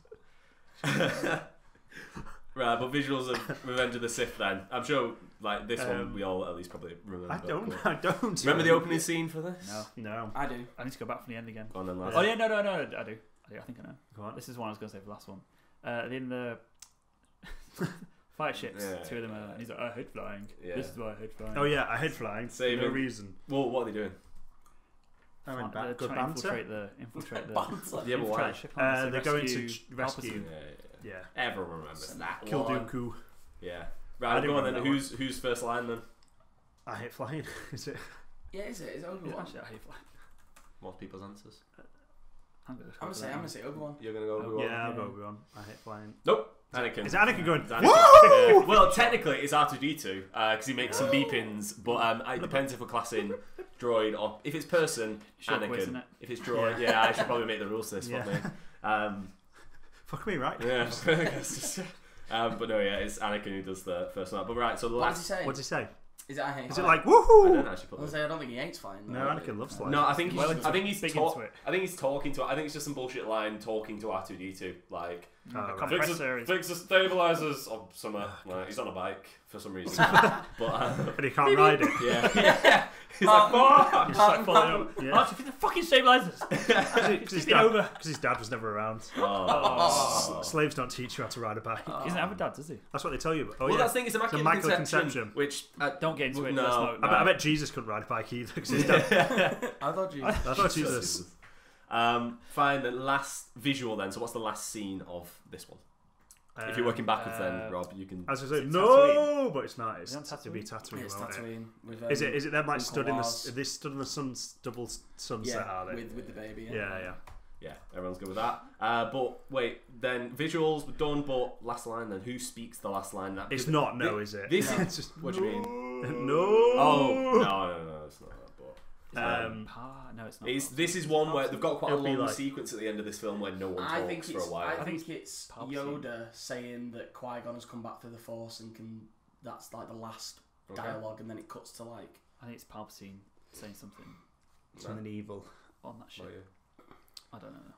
Right, but visuals of Revenge of the Sith then. I'm sure like this one Um, we all at least probably remember. I don't, But- I don't. Remember the opening scene for this? No, No. I do. I need to go back from the end again. Go on then, lads. Oh yeah, no, no, no, I do. I do. I think I know. Go on. This is one I was going to say for the last one. Uh, in the fight ships, Yeah, two of them are, and he's like, I hate flying. Yeah. This is why I hate flying. Oh yeah, I hate flying. Save no him. reason. Well, what are they doing? I mean, They're ba- good trying to banter. infiltrate the infiltrate the. Banter. Yeah, but why? infiltrate the ship planets Uh, to they're going to rescue ch- rescue. Palpatine. Yeah, yeah, Yeah. Everyone remembers that Kill one. Dooku. Yeah. I Right, didn't go on then. remember that Who's who's first line then? I hate flying. Is it? Yeah, is it? Is it Obi-Wan? Actually, I hate flying. Most people's answers. I'm gonna, I'm gonna say, I'm gonna say Obi-Wan. You're gonna go Obi-Wan? Yeah, I'll go Obi-Wan. I hate flying. Nope. Anakin. Is Anakin going? It's Anakin. Yeah. Well, technically, it's R two D two because he makes some beepings, but um, it depends if we're classing droid or if it's person. Short Anakin. quiz, isn't it? If it's droid, yeah. yeah, I should probably make the rules to this. Yeah. Probably. Um, Fuck me, right? yeah. um, but no, yeah, it's Anakin who does the first one. But right, so the What does he last. say? What does he say? Is it I hate Is it flying? like I woohoo? don't actually put I was that. gonna say, I don't think he hates flying. No, Anakin loves flying. No, I think he's. Well, I think he's. big Talk, into it. I think he's talking to. I think it's just some bullshit line talking to R two D two, like Oh, The right. fix compressor the, is- fix the stabilizers or something. Like, he's on a bike for some reason, but uh, But he can't ride it. yeah, yeah. He's like, fuck. He's just like falling over. Yeah. Yeah. Archie, fix the fucking stabilizers. Because his, Tip it dad- over. 'cause his dad was never around. Oh. S- Slaves don't teach you how to ride a bike. He doesn't have a dad, does he? That's what they tell you. But, oh, Well, yeah. that's the thing. It's It's a immaculate immaculate conception, conception. which uh, Don't get into it. No. Let's not, I, bet, I bet Jesus couldn't ride a bike either. Because his dad. I thought you. I thought Jesus. Um, fine. The last visual then. So what's the last scene of this one? If you're working backwards, uh, then Rob, you can. I was going to Is say it no, Tatooine? but it's not. It's Is it on it'll be Tatooine, It's won't it? Tatooine. With, um, Is it? Is it them like Uncle stood in the? Lars. Are they stood in the sun's double sunset? Yeah, Are they? with, with the baby. Yeah. yeah, yeah. Yeah, everyone's good with that. Uh, but wait, then visuals were done, but last line then. Who speaks the last line? That It's because not no, thi- is it? This It's is. just What do you mean? no. Oh no, no, no, it's not that. But Um, Ah, no, it's not. it's this is one where they've got quite a It'll be long like- sequence at the end of this film where no one I talks think for it's. a while. I think think it's Palpatine. Yoda saying that Qui-Gon has come back through the Force and can. That's like the last Okay. dialogue, and then it cuts to like. I think it's Palpatine saying something something evil. on that ship. Oh, yeah. I don't know.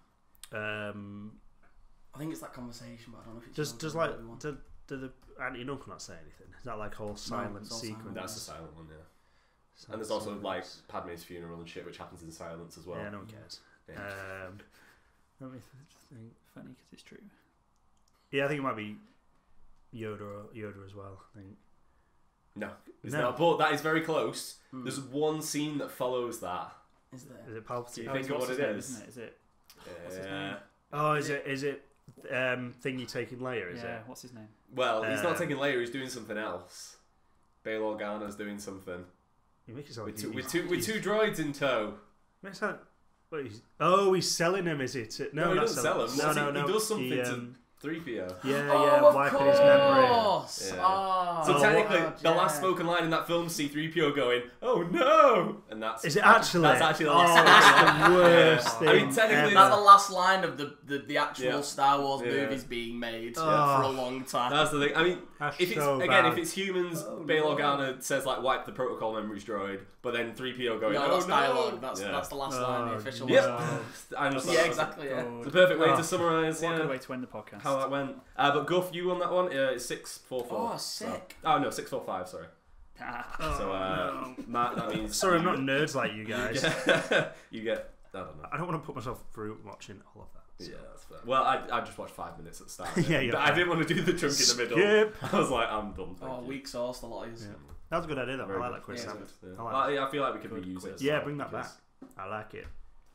Um, I think it's that conversation, but I don't know if it's. does Yoda does or like Obi-Wan. do, do the auntie and uncle not say anything? Is that like whole silent it's all sequence? silent. That's the silent one, yeah. Silent And there's also sequence. like Padme's funeral and shit, which happens in silence as well. Yeah, no one cares. Yeah. Um, let me th- think. Funny because it's true. Yeah, I think it might be Yoda or Yoda as well. I think. No, it's No. not. But that is very close. Hmm. There's one scene that follows that. Is there? Is it Palpatine? You think of what's what his it name, is? Isn't it? Is it? What's his Yeah. name? Oh, is it? Is it? Um, thingy taking layer? Is yeah. it? What's his name? Well, he's not Um, taking Leia. He's doing something else. Bail Organa's doing something You make it sound with like two, he- with two with he's- two droids in tow. Makes it sound. What, he's, oh, he's selling him, is it? No, No, he not doesn't sell selling- him. No, What's he- no, he no. does something to- um, three P O. Yeah, yeah, Oh, of wiping his memory. course. Yeah. Oh, So Oh, technically, God, the last yeah. spoken line in that film, C three P O going, "Oh no!" and that's Is it actually? That's actually the Oh, last that's the worst Yeah. thing. I mean, technically, ever. That's the last line of the, the, the actual Yeah. Star Wars Yeah. movies being made Oh. for a long time. That's the thing. I mean, That's if it's so again, bad. if it's humans, Oh, Bail no. Organa says like, "Wipe the protocol memories droid," but then three P O going, no, "Oh that's no!" dialogue. That's Yeah. that's the last Oh, line, the official Yep. last line. I just thought Yeah, that was exactly. Yeah. God. The perfect way Oh. to summarise. What a Yeah. good way to end the podcast. How that went. Uh, but Guff, you on that one? Uh, it's six four four. Oh, sick. Oh no, six four five. Sorry. Ah. So uh, Matt, that means Sorry, I'm not nerds like you guys. you get. I don't know. I don't want to put myself through watching all of that. Yeah, that's fair. Well, I I just watched five minutes at the start. Yeah, yeah. But I didn't want to do the chunk in the middle. Skip. I was like, I'm done. Thank Oh, you. weak sauce, the lotties. Yeah. That was a good idea, though. Very I like good. that quiz. Yeah, Sam. it's Yeah. I like Well, yeah, I feel like we could Good reuse it. quiz. as Yeah, well, bring that back. because- I like it.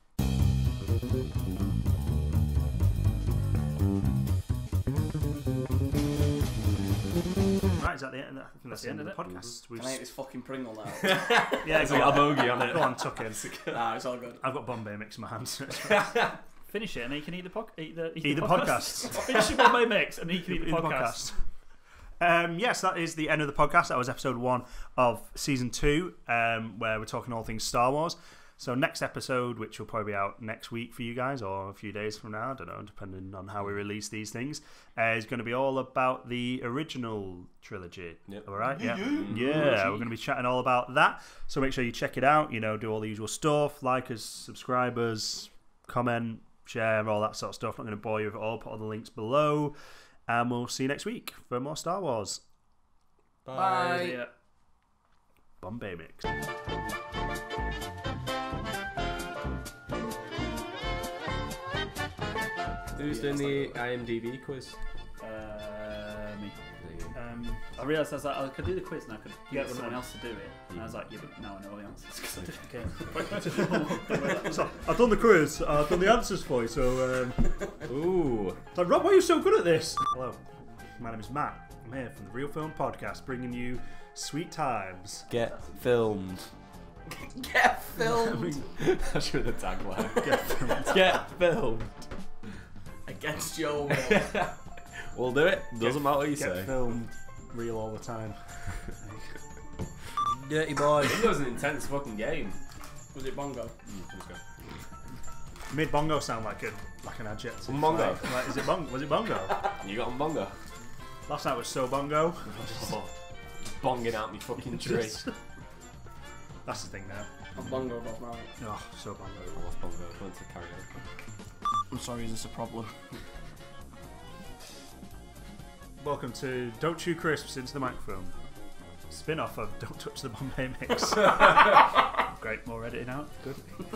Right, is that the end? I think that's the end of the podcast. We've Can I eat this fucking Pringle now? yeah, It's go like a on. bogey on it. Go on, tuck in. Nah, it's all good. I've got Bombay mix in my hands. Finish it and then you can eat the, po- eat the, eat Eat the podcast. Finish your Bombay mix and then you can eat the In the podcast. Um, yes, that is the end of the podcast. That was episode one of season two, um, where we're talking all things Star Wars. So next episode, which will probably be out next week for you guys, or a few days from now, I don't know, depending on how we release these things, uh, is going to be all about the original trilogy. Yep. All right, yeah, yeah. We're going to be chatting all about that. So make sure you check it out. You know, do all the usual stuff, like us, subscribe us, comment, share, all that sort of stuff. I'm not going to bore you with it all. Put all the links below. And we'll see you next week for more Star Wars. Bye. Yeah. Bombay mix. Who's doing the I M D B quiz? Uh, me. There you go. Um, Um, I realised I was like, I could do the quiz and I could Yeah, get someone right. else to do it. And I was like, yeah, but now I know all the answers because I did it. So, I've done the quiz. I've done the answers for you. So, um, Ooh. it's like, Rob, why are you so good at this? Hello, my name is Matt. I'm here from the Real Film Podcast, bringing you sweet times. Get filmed. Get filmed That should be the tagline. Get filmed. Get filmed. against your will. We'll do it. Doesn't matter what you Get say. filmed real all the time. Dirty boy. It was an intense fucking game. Was it Bongo? Mm, let's go. Made bongo sound like a like an adjective. Bongo. Like, like, is it bong? Was it bongo? You got on bongo. Last night was so bongo. Oh, bonging out me fucking tree. Just- That's the thing now. I'm Bongo last night. Oh, so bongo. I lost bongo. I went to karaoke. I'm sorry, is this a problem? Welcome to Don't Chew Crisps into the Microphone. Spin off of Don't Touch the Bombay Mix. Great, more editing out. Good.